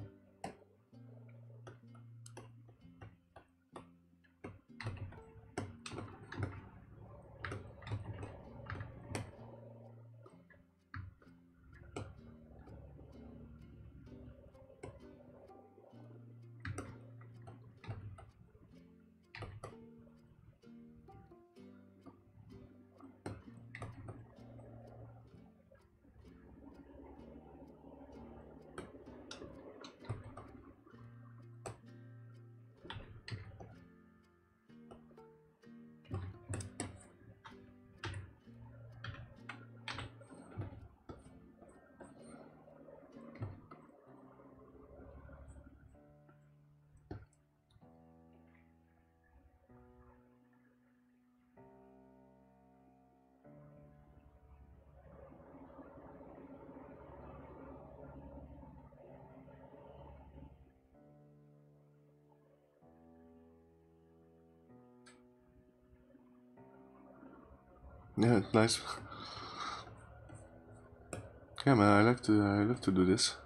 [SPEAKER 1] Yeah, it's nice. Yeah, man, I like to do this.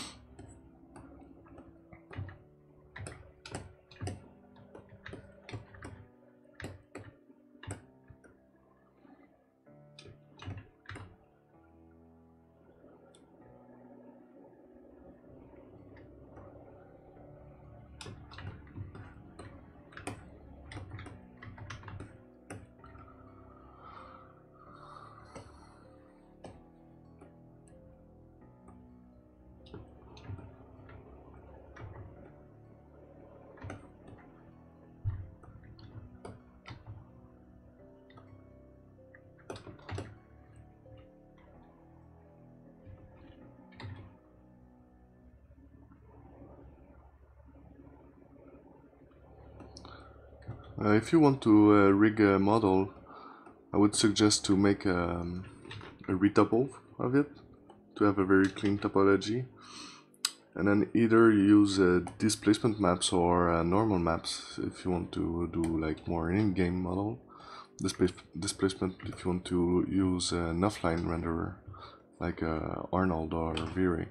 [SPEAKER 1] If you want to rig a model, I would suggest to make a retouple of it to have a very clean topology, and then either use displacement maps or normal maps if you want to do like more in-game model. Displacement if you want to use an offline renderer like Arnold or V-Ray.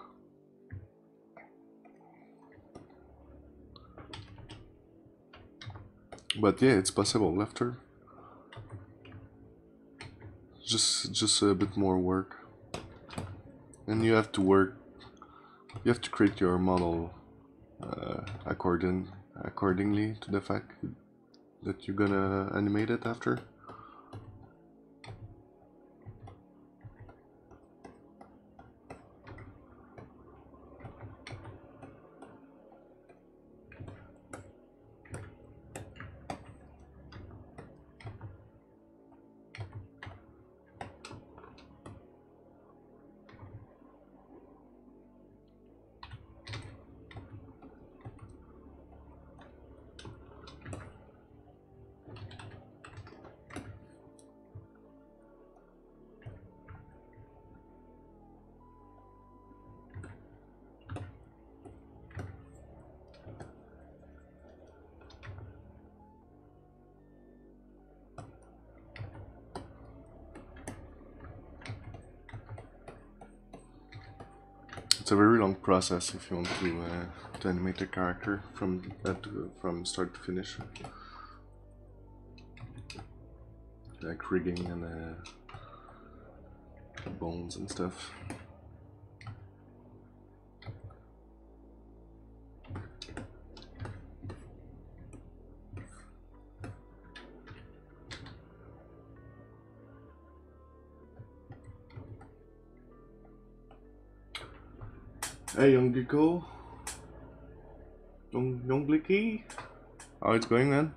[SPEAKER 1] But yeah, it's possible after. Just a bit more work. And you have to create your model accordingly to the fact that you're gonna animate it after. It's a very long process if you want to animate a character from start to finish, like rigging and bones and stuff. Hey, young Gecko. Young Blicky. How it's going, man?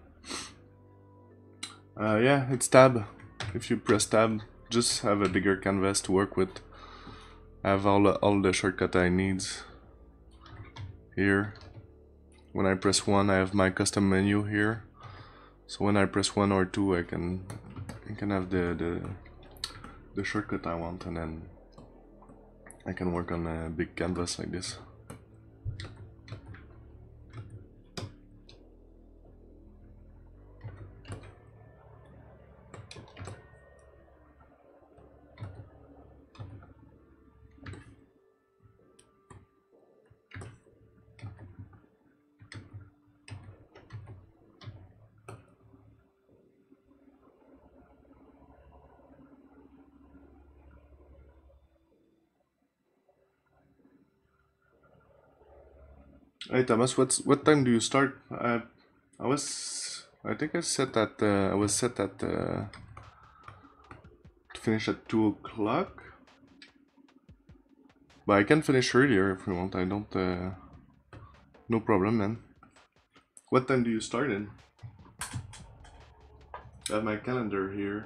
[SPEAKER 1] Yeah, it's tab. If you press tab, just have a bigger canvas to work with. I have all the shortcut I need here. When I press 1, I have my custom menu here. So when I press 1 or 2, I can have the shortcut I want, and then I can work on a big canvas like this. Hey Thomas, what time do you start? I think I said that I was set at to finish at 2 o'clock, but I can finish earlier if you want. I don't. No problem, man. What time do you start in? I have my calendar here.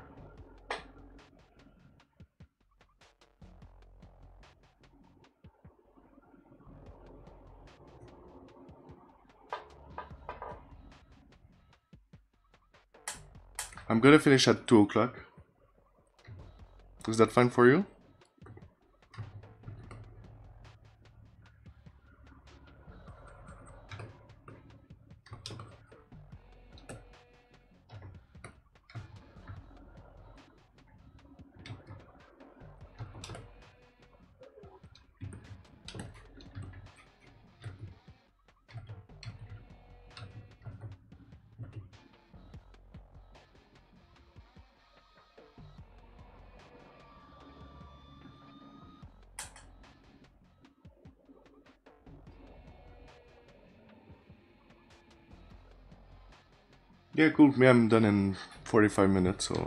[SPEAKER 1] I'm gonna finish at 2 o'clock. Is that fine for you? Yeah, cool. Me, I'm done in 45 minutes, so.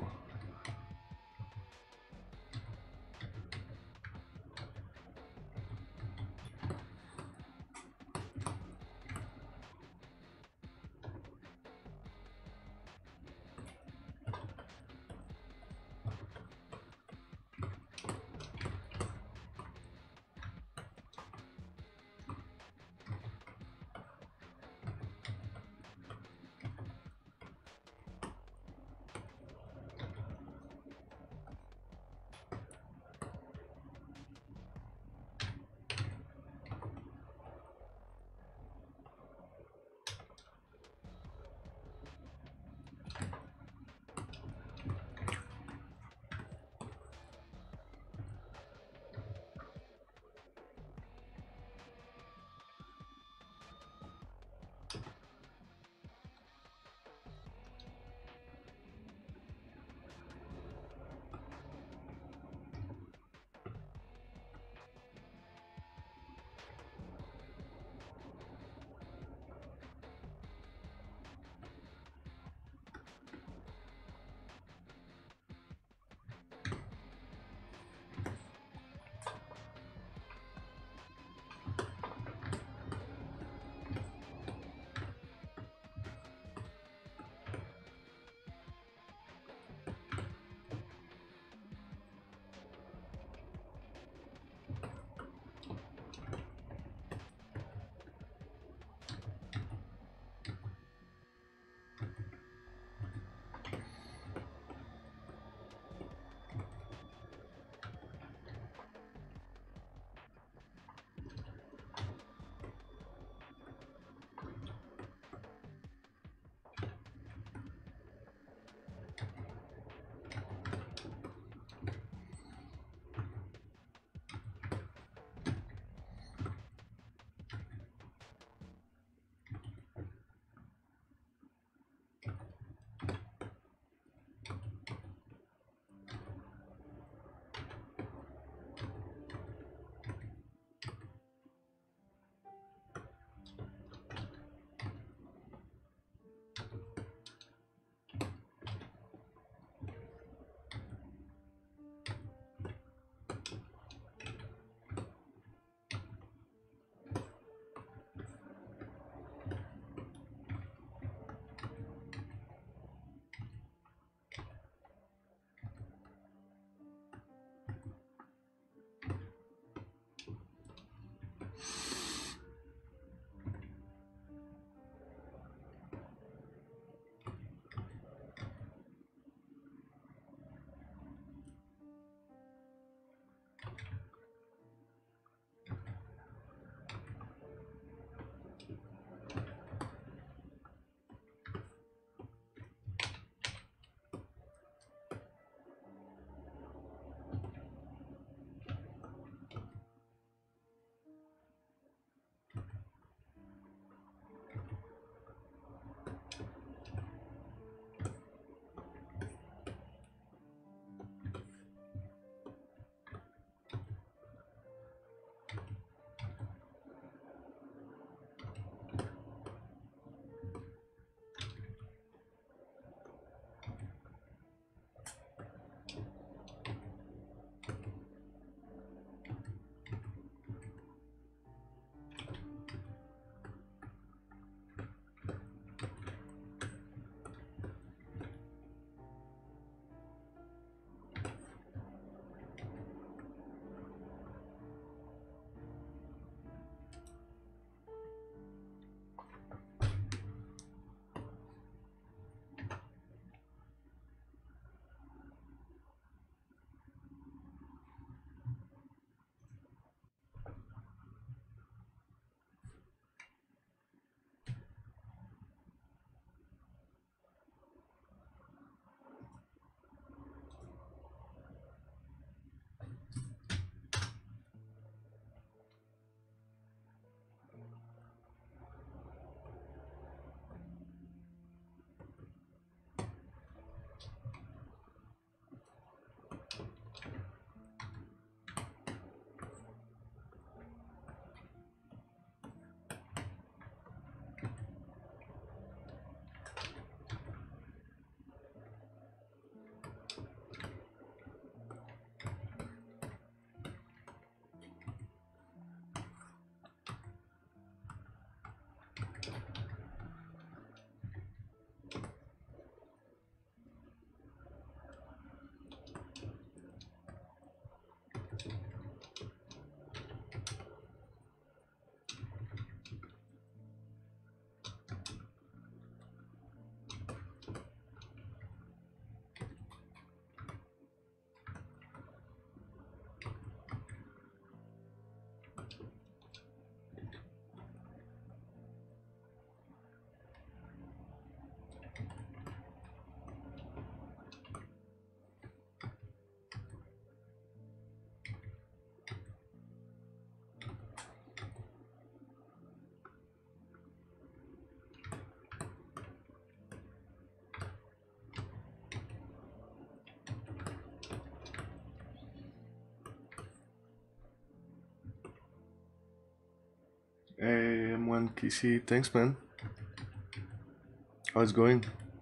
[SPEAKER 1] Hey, M1 PC, thanks man. How's it going?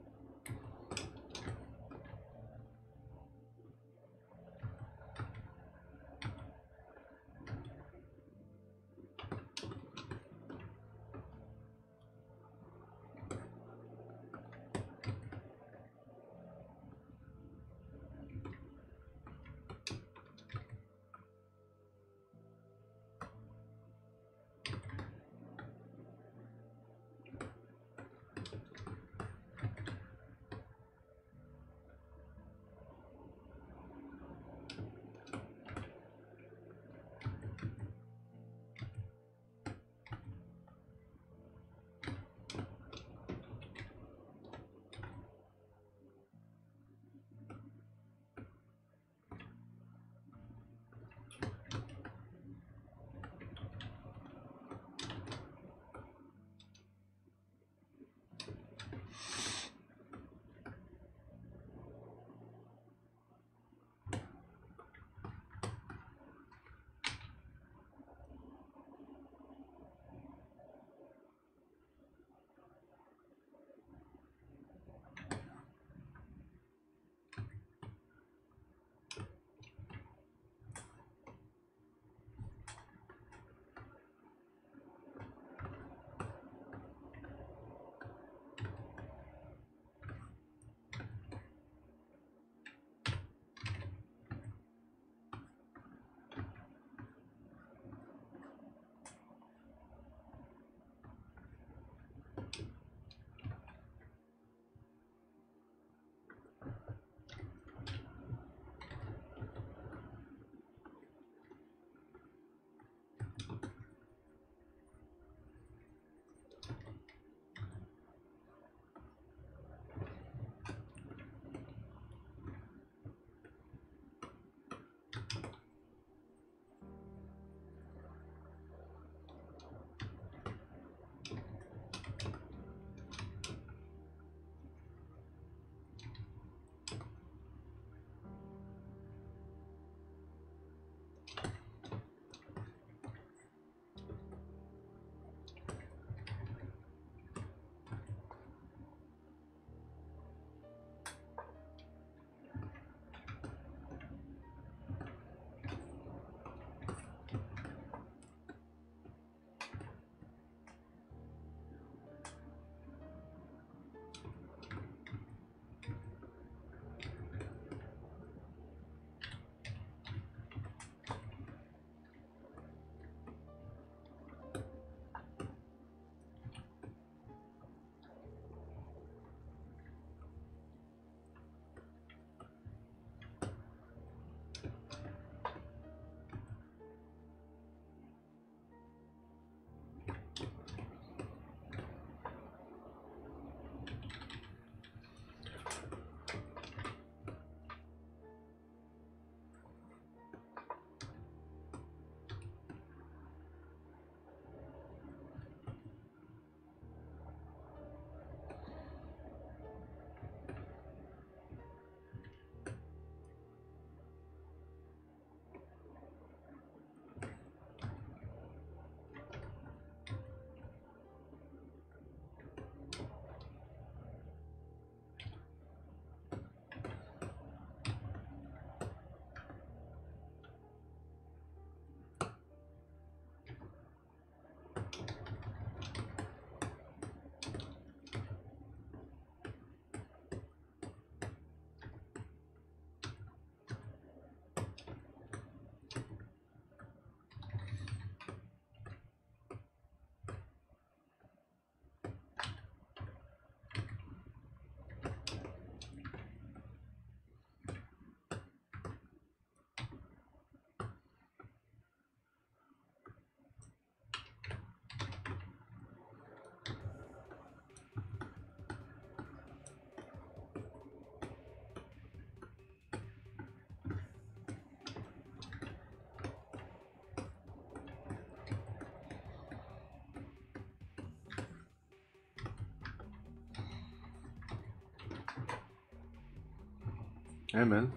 [SPEAKER 1] Hey man,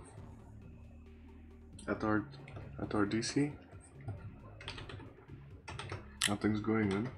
[SPEAKER 1] at our DC. Nothing's going in.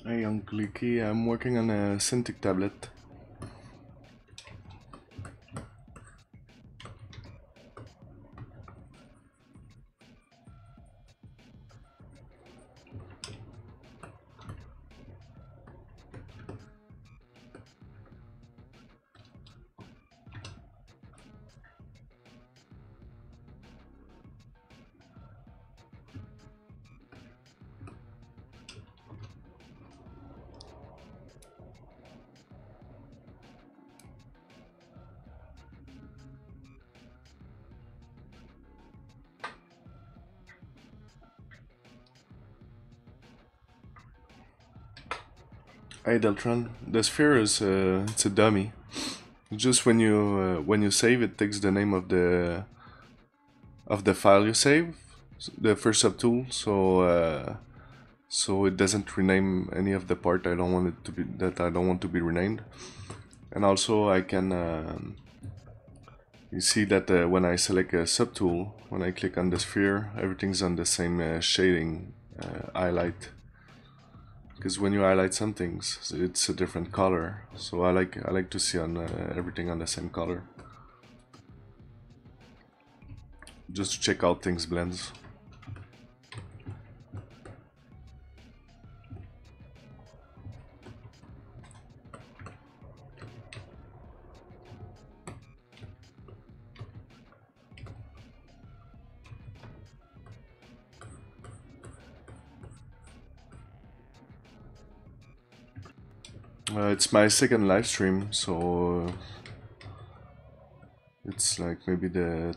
[SPEAKER 1] Hey, Uncle Leaky, I'm working on a Cintiq tablet. Hey Deltron, the sphere is it's a dummy. Just when you save, it takes the name of the file you save, the first subtool. So it doesn't rename any of the part I don't want it to be that I don't want to be renamed. And also I can you see that when I select a subtool, when I click on the sphere, everything's on the same shading highlight. Because when you highlight some things, it's a different color. So I like to see on everything on the same color, just to check out things blends. It's my second live stream, so it's like maybe the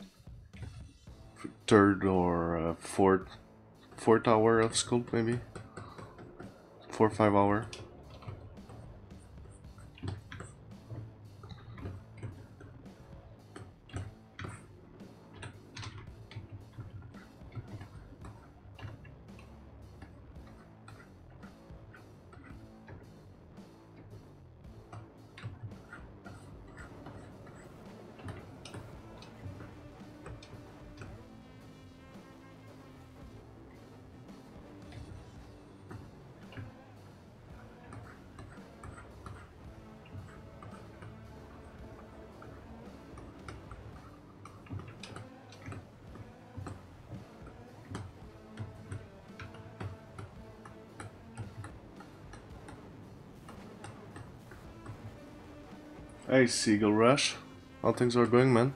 [SPEAKER 1] third or fourth hour of Sculpt, maybe 4 or 5 hour. Hey Seagull Rush, how things are going, man?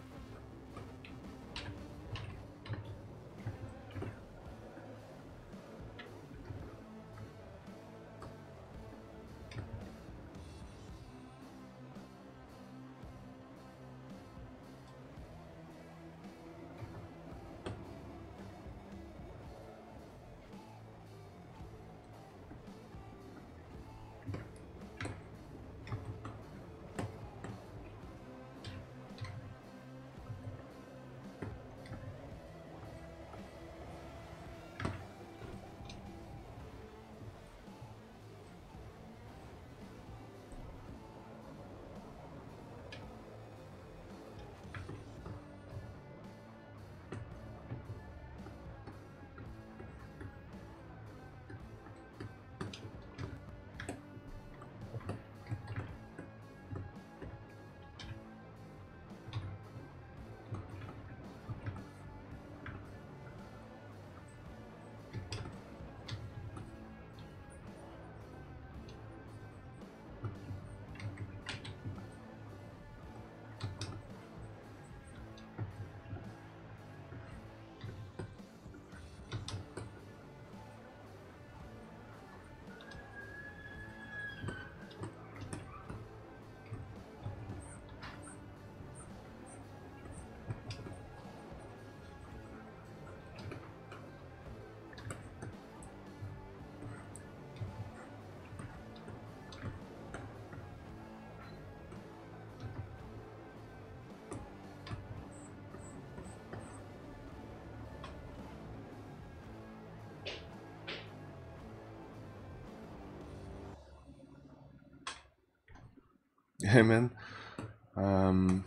[SPEAKER 1] Hey man, um,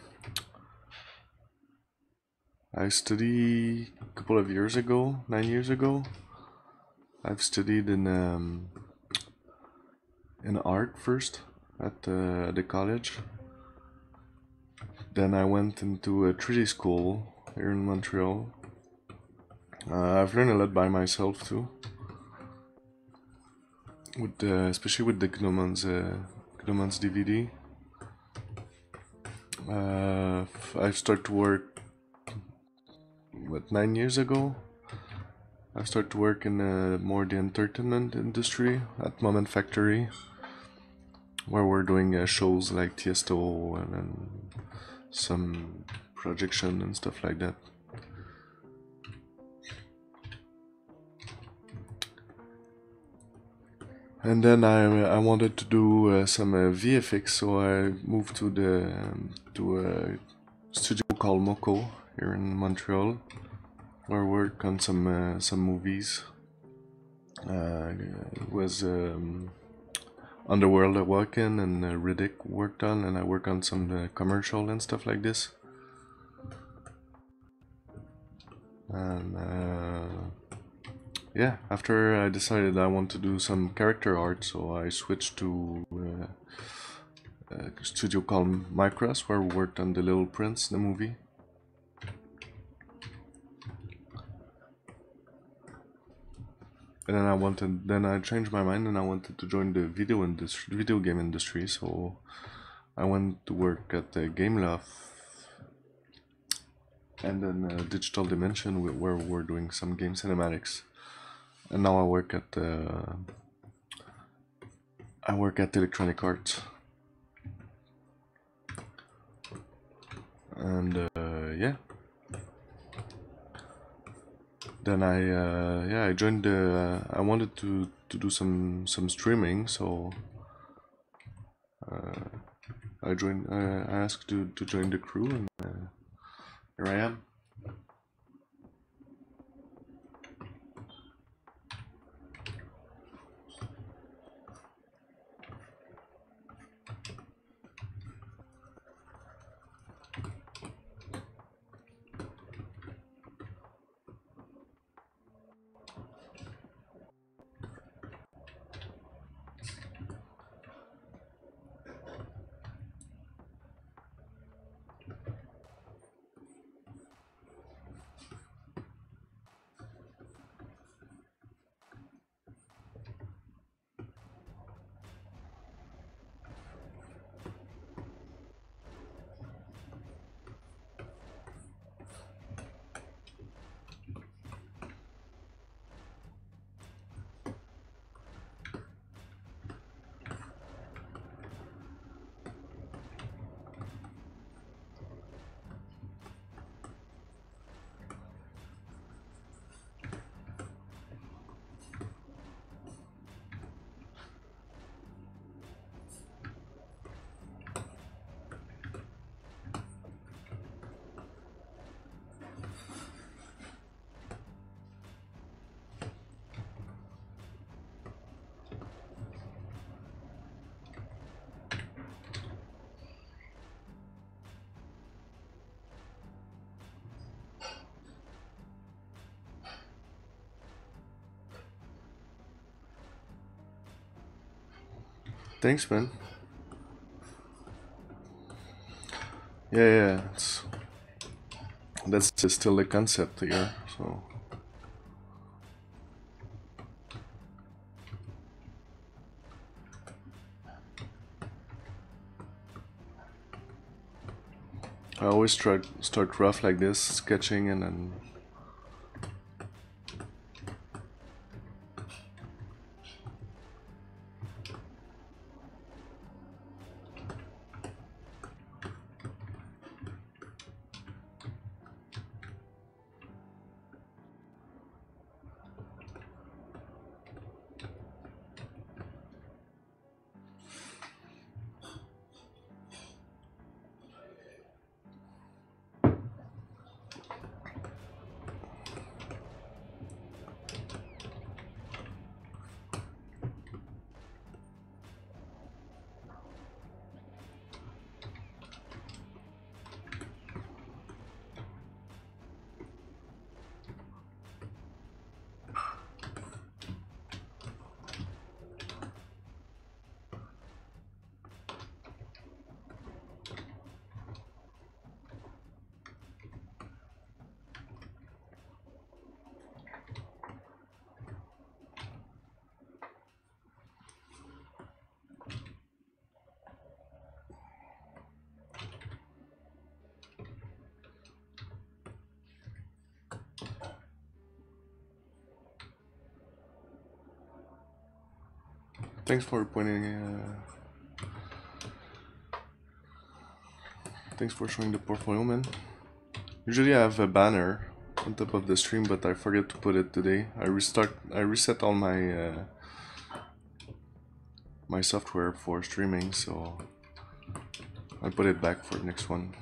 [SPEAKER 1] I studied a couple of years ago, 9 years ago. I've studied in in art first at the college. Then I went into a 3D school here in Montreal. I've learned a lot by myself too, with especially with the Gnomons DVD. I started to work 9 years ago. I started to work in more the entertainment industry at Moment Factory, where we're doing shows like Tiesto and then some projection and stuff like that. And then I wanted to do some VFX, so I moved to a studio called Moko here in Montreal, where I worked on some movies. It was Underworld Awaken and Riddick worked on, and I worked on some commercial and stuff like this. And yeah, after I decided I want to do some character art, so I switched to a studio called Micros, where we worked on The Little Prince, the movie. And then I changed my mind and I wanted to join the video game industry. So I went to work at Gameloft and then Digital Dimension, where we're doing some game cinematics. And now I work at Electronic Arts. And yeah. Then I joined I wanted to do some streaming, so I asked to join the crew, and here I am. Thanks, man. Yeah, that's still the concept here. So I always start rough like this, sketching, and then Thanks for pointing. Thanks for showing the portfolio, man. Usually I have a banner on top of the stream, but I forget to put it today. I reset all my my software for streaming, so I'll put it back for the next one.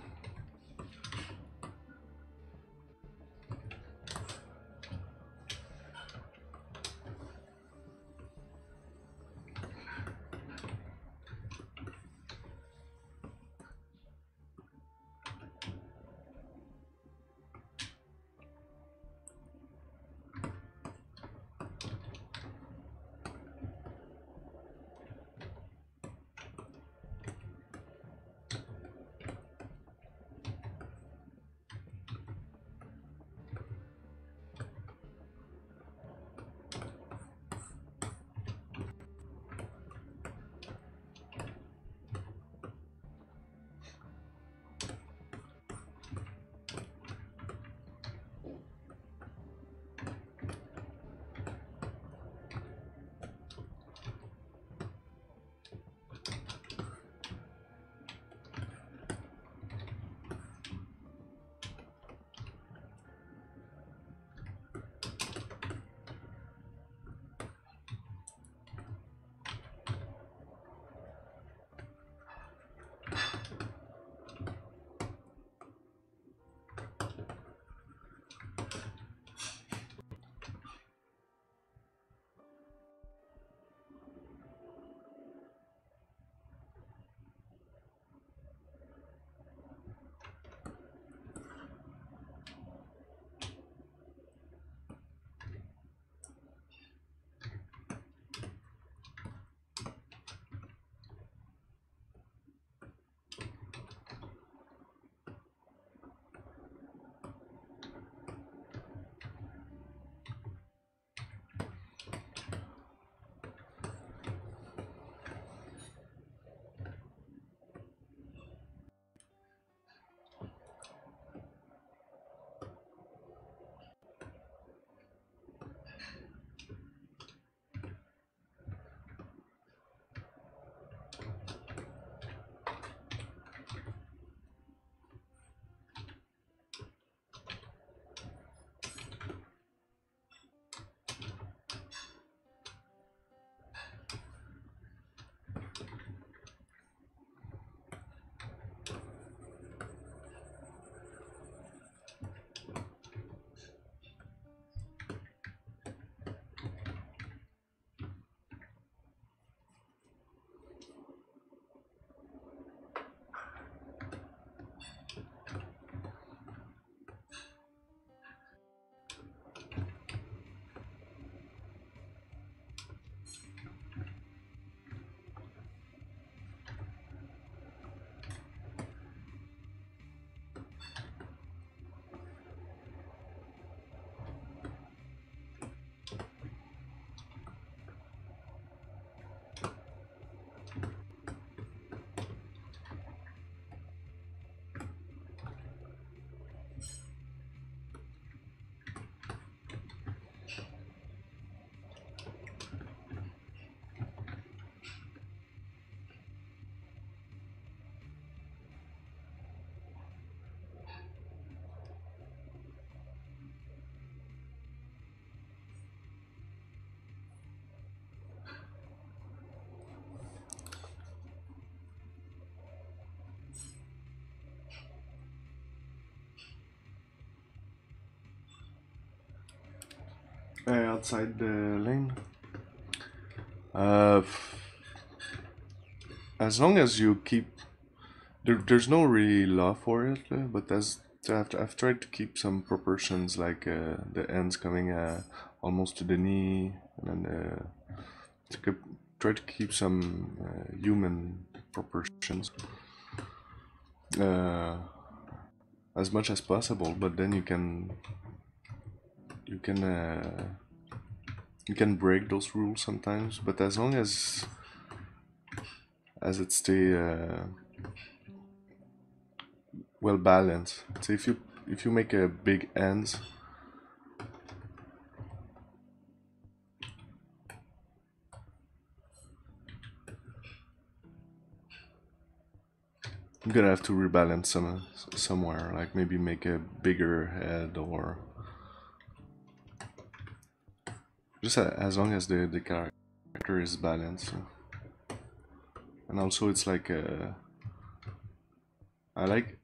[SPEAKER 1] Outside the lane. As long as you keep, there's no really law for it, but I've tried to keep some proportions, like the ends coming almost to the knee, and then try to keep some human proportions as much as possible. But then you can break those rules sometimes. But as long as it stay well balanced. So if you make a big ends, I'm gonna have to rebalance somewhere, like maybe make a bigger head, or just as long as the character is balanced. And also it's like I like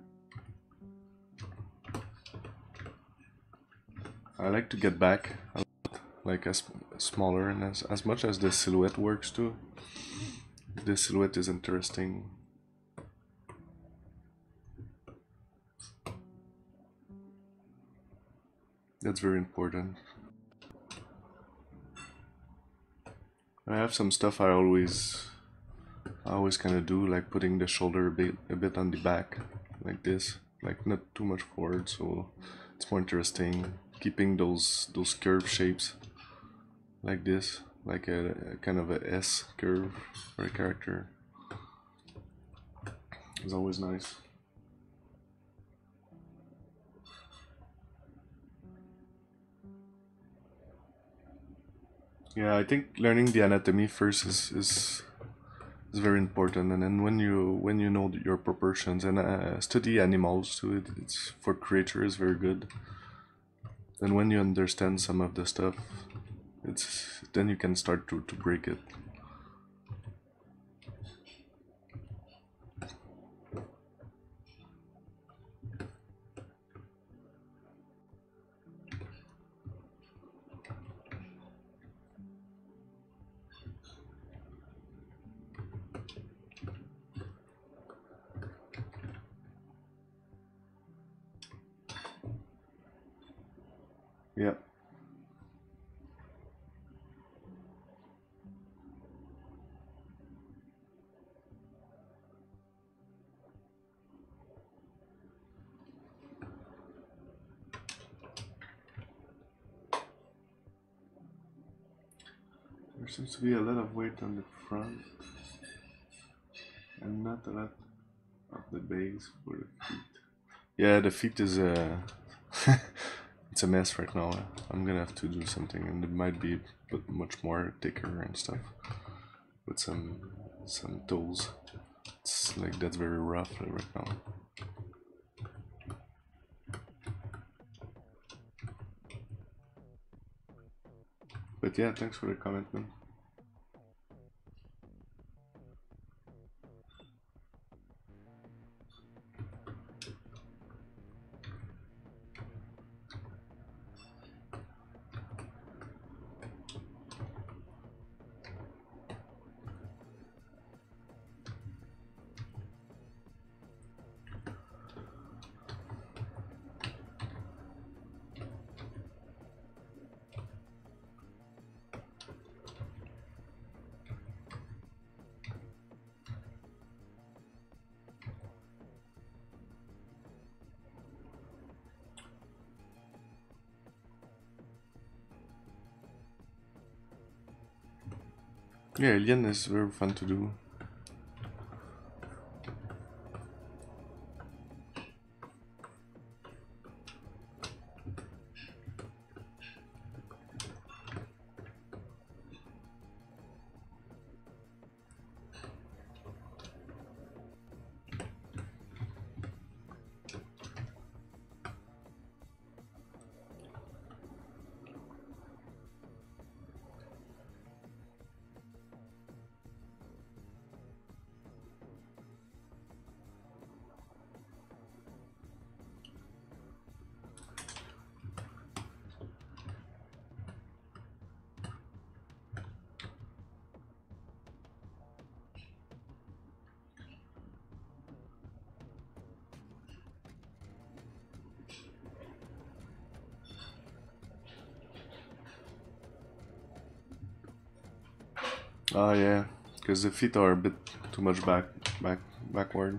[SPEAKER 1] I like to get back like as smaller, and as much as the silhouette works too. The silhouette is interesting. That's very important. I have some stuff I always kind of do, like putting the shoulder a bit on the back, like this, like not too much forward, so it's more interesting. Keeping those curve shapes, like this, like a kind of a S curve for a character, is always nice. Yeah, I think learning the anatomy first is very important, and then when you know your proportions, and study animals too, it's for creature is very good. And when you understand some of the stuff, it's then you can start to break it. Yeah. There seems to be a lot of weight on the front and not a lot of the base for the feet. Yeah, the feet is it's a mess right now. I'm gonna have to do something, and it might be much more thicker and stuff with some toes. It's like that's very rough right now. But yeah, thanks for the comment, man. Yeah, Alien is very fun to do. Oh yeah, because the feet are a bit too much backward.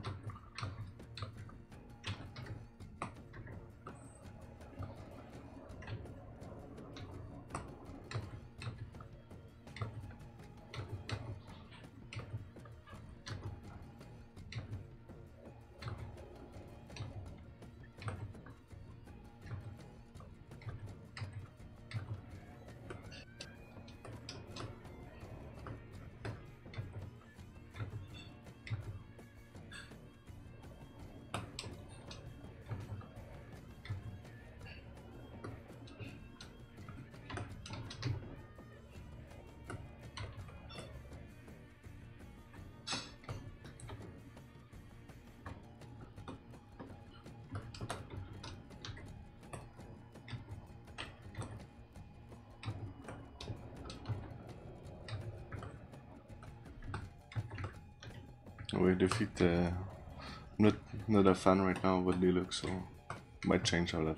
[SPEAKER 1] We defeat not a fan right now of what they look, so might change a lot.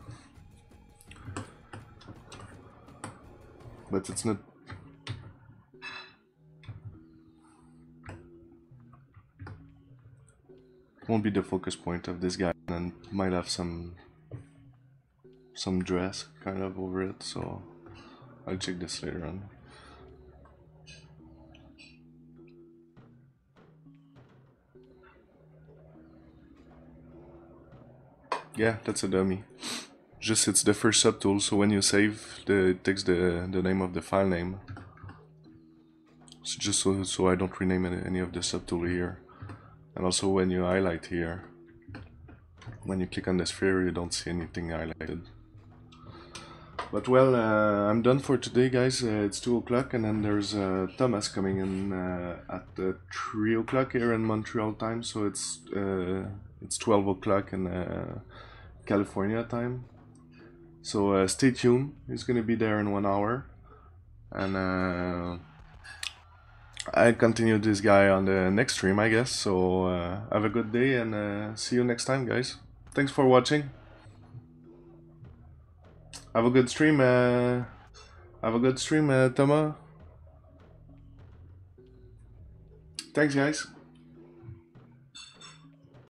[SPEAKER 1] But it's not. Won't be the focus point of this guy, and might have some dress kind of over it, so I'll check this later on. Yeah, that's a dummy. Just it's the first subtool, so when you save, it takes the name of the file name. So just so I don't rename any of the subtool here. And also when you highlight here, when you click on the sphere, you don't see anything highlighted. But well, I'm done for today, guys. It's 2 o'clock, and then there's Thomas coming in at 3 o'clock here in Montreal time, so it's 12 o'clock in California time. So stay tuned. He's gonna be there in 1 hour, and I'll continue this guy on the next stream, I guess. So have a good day, and see you next time, guys. Thanks for watching. Have a good stream, Thomas. Thanks, guys.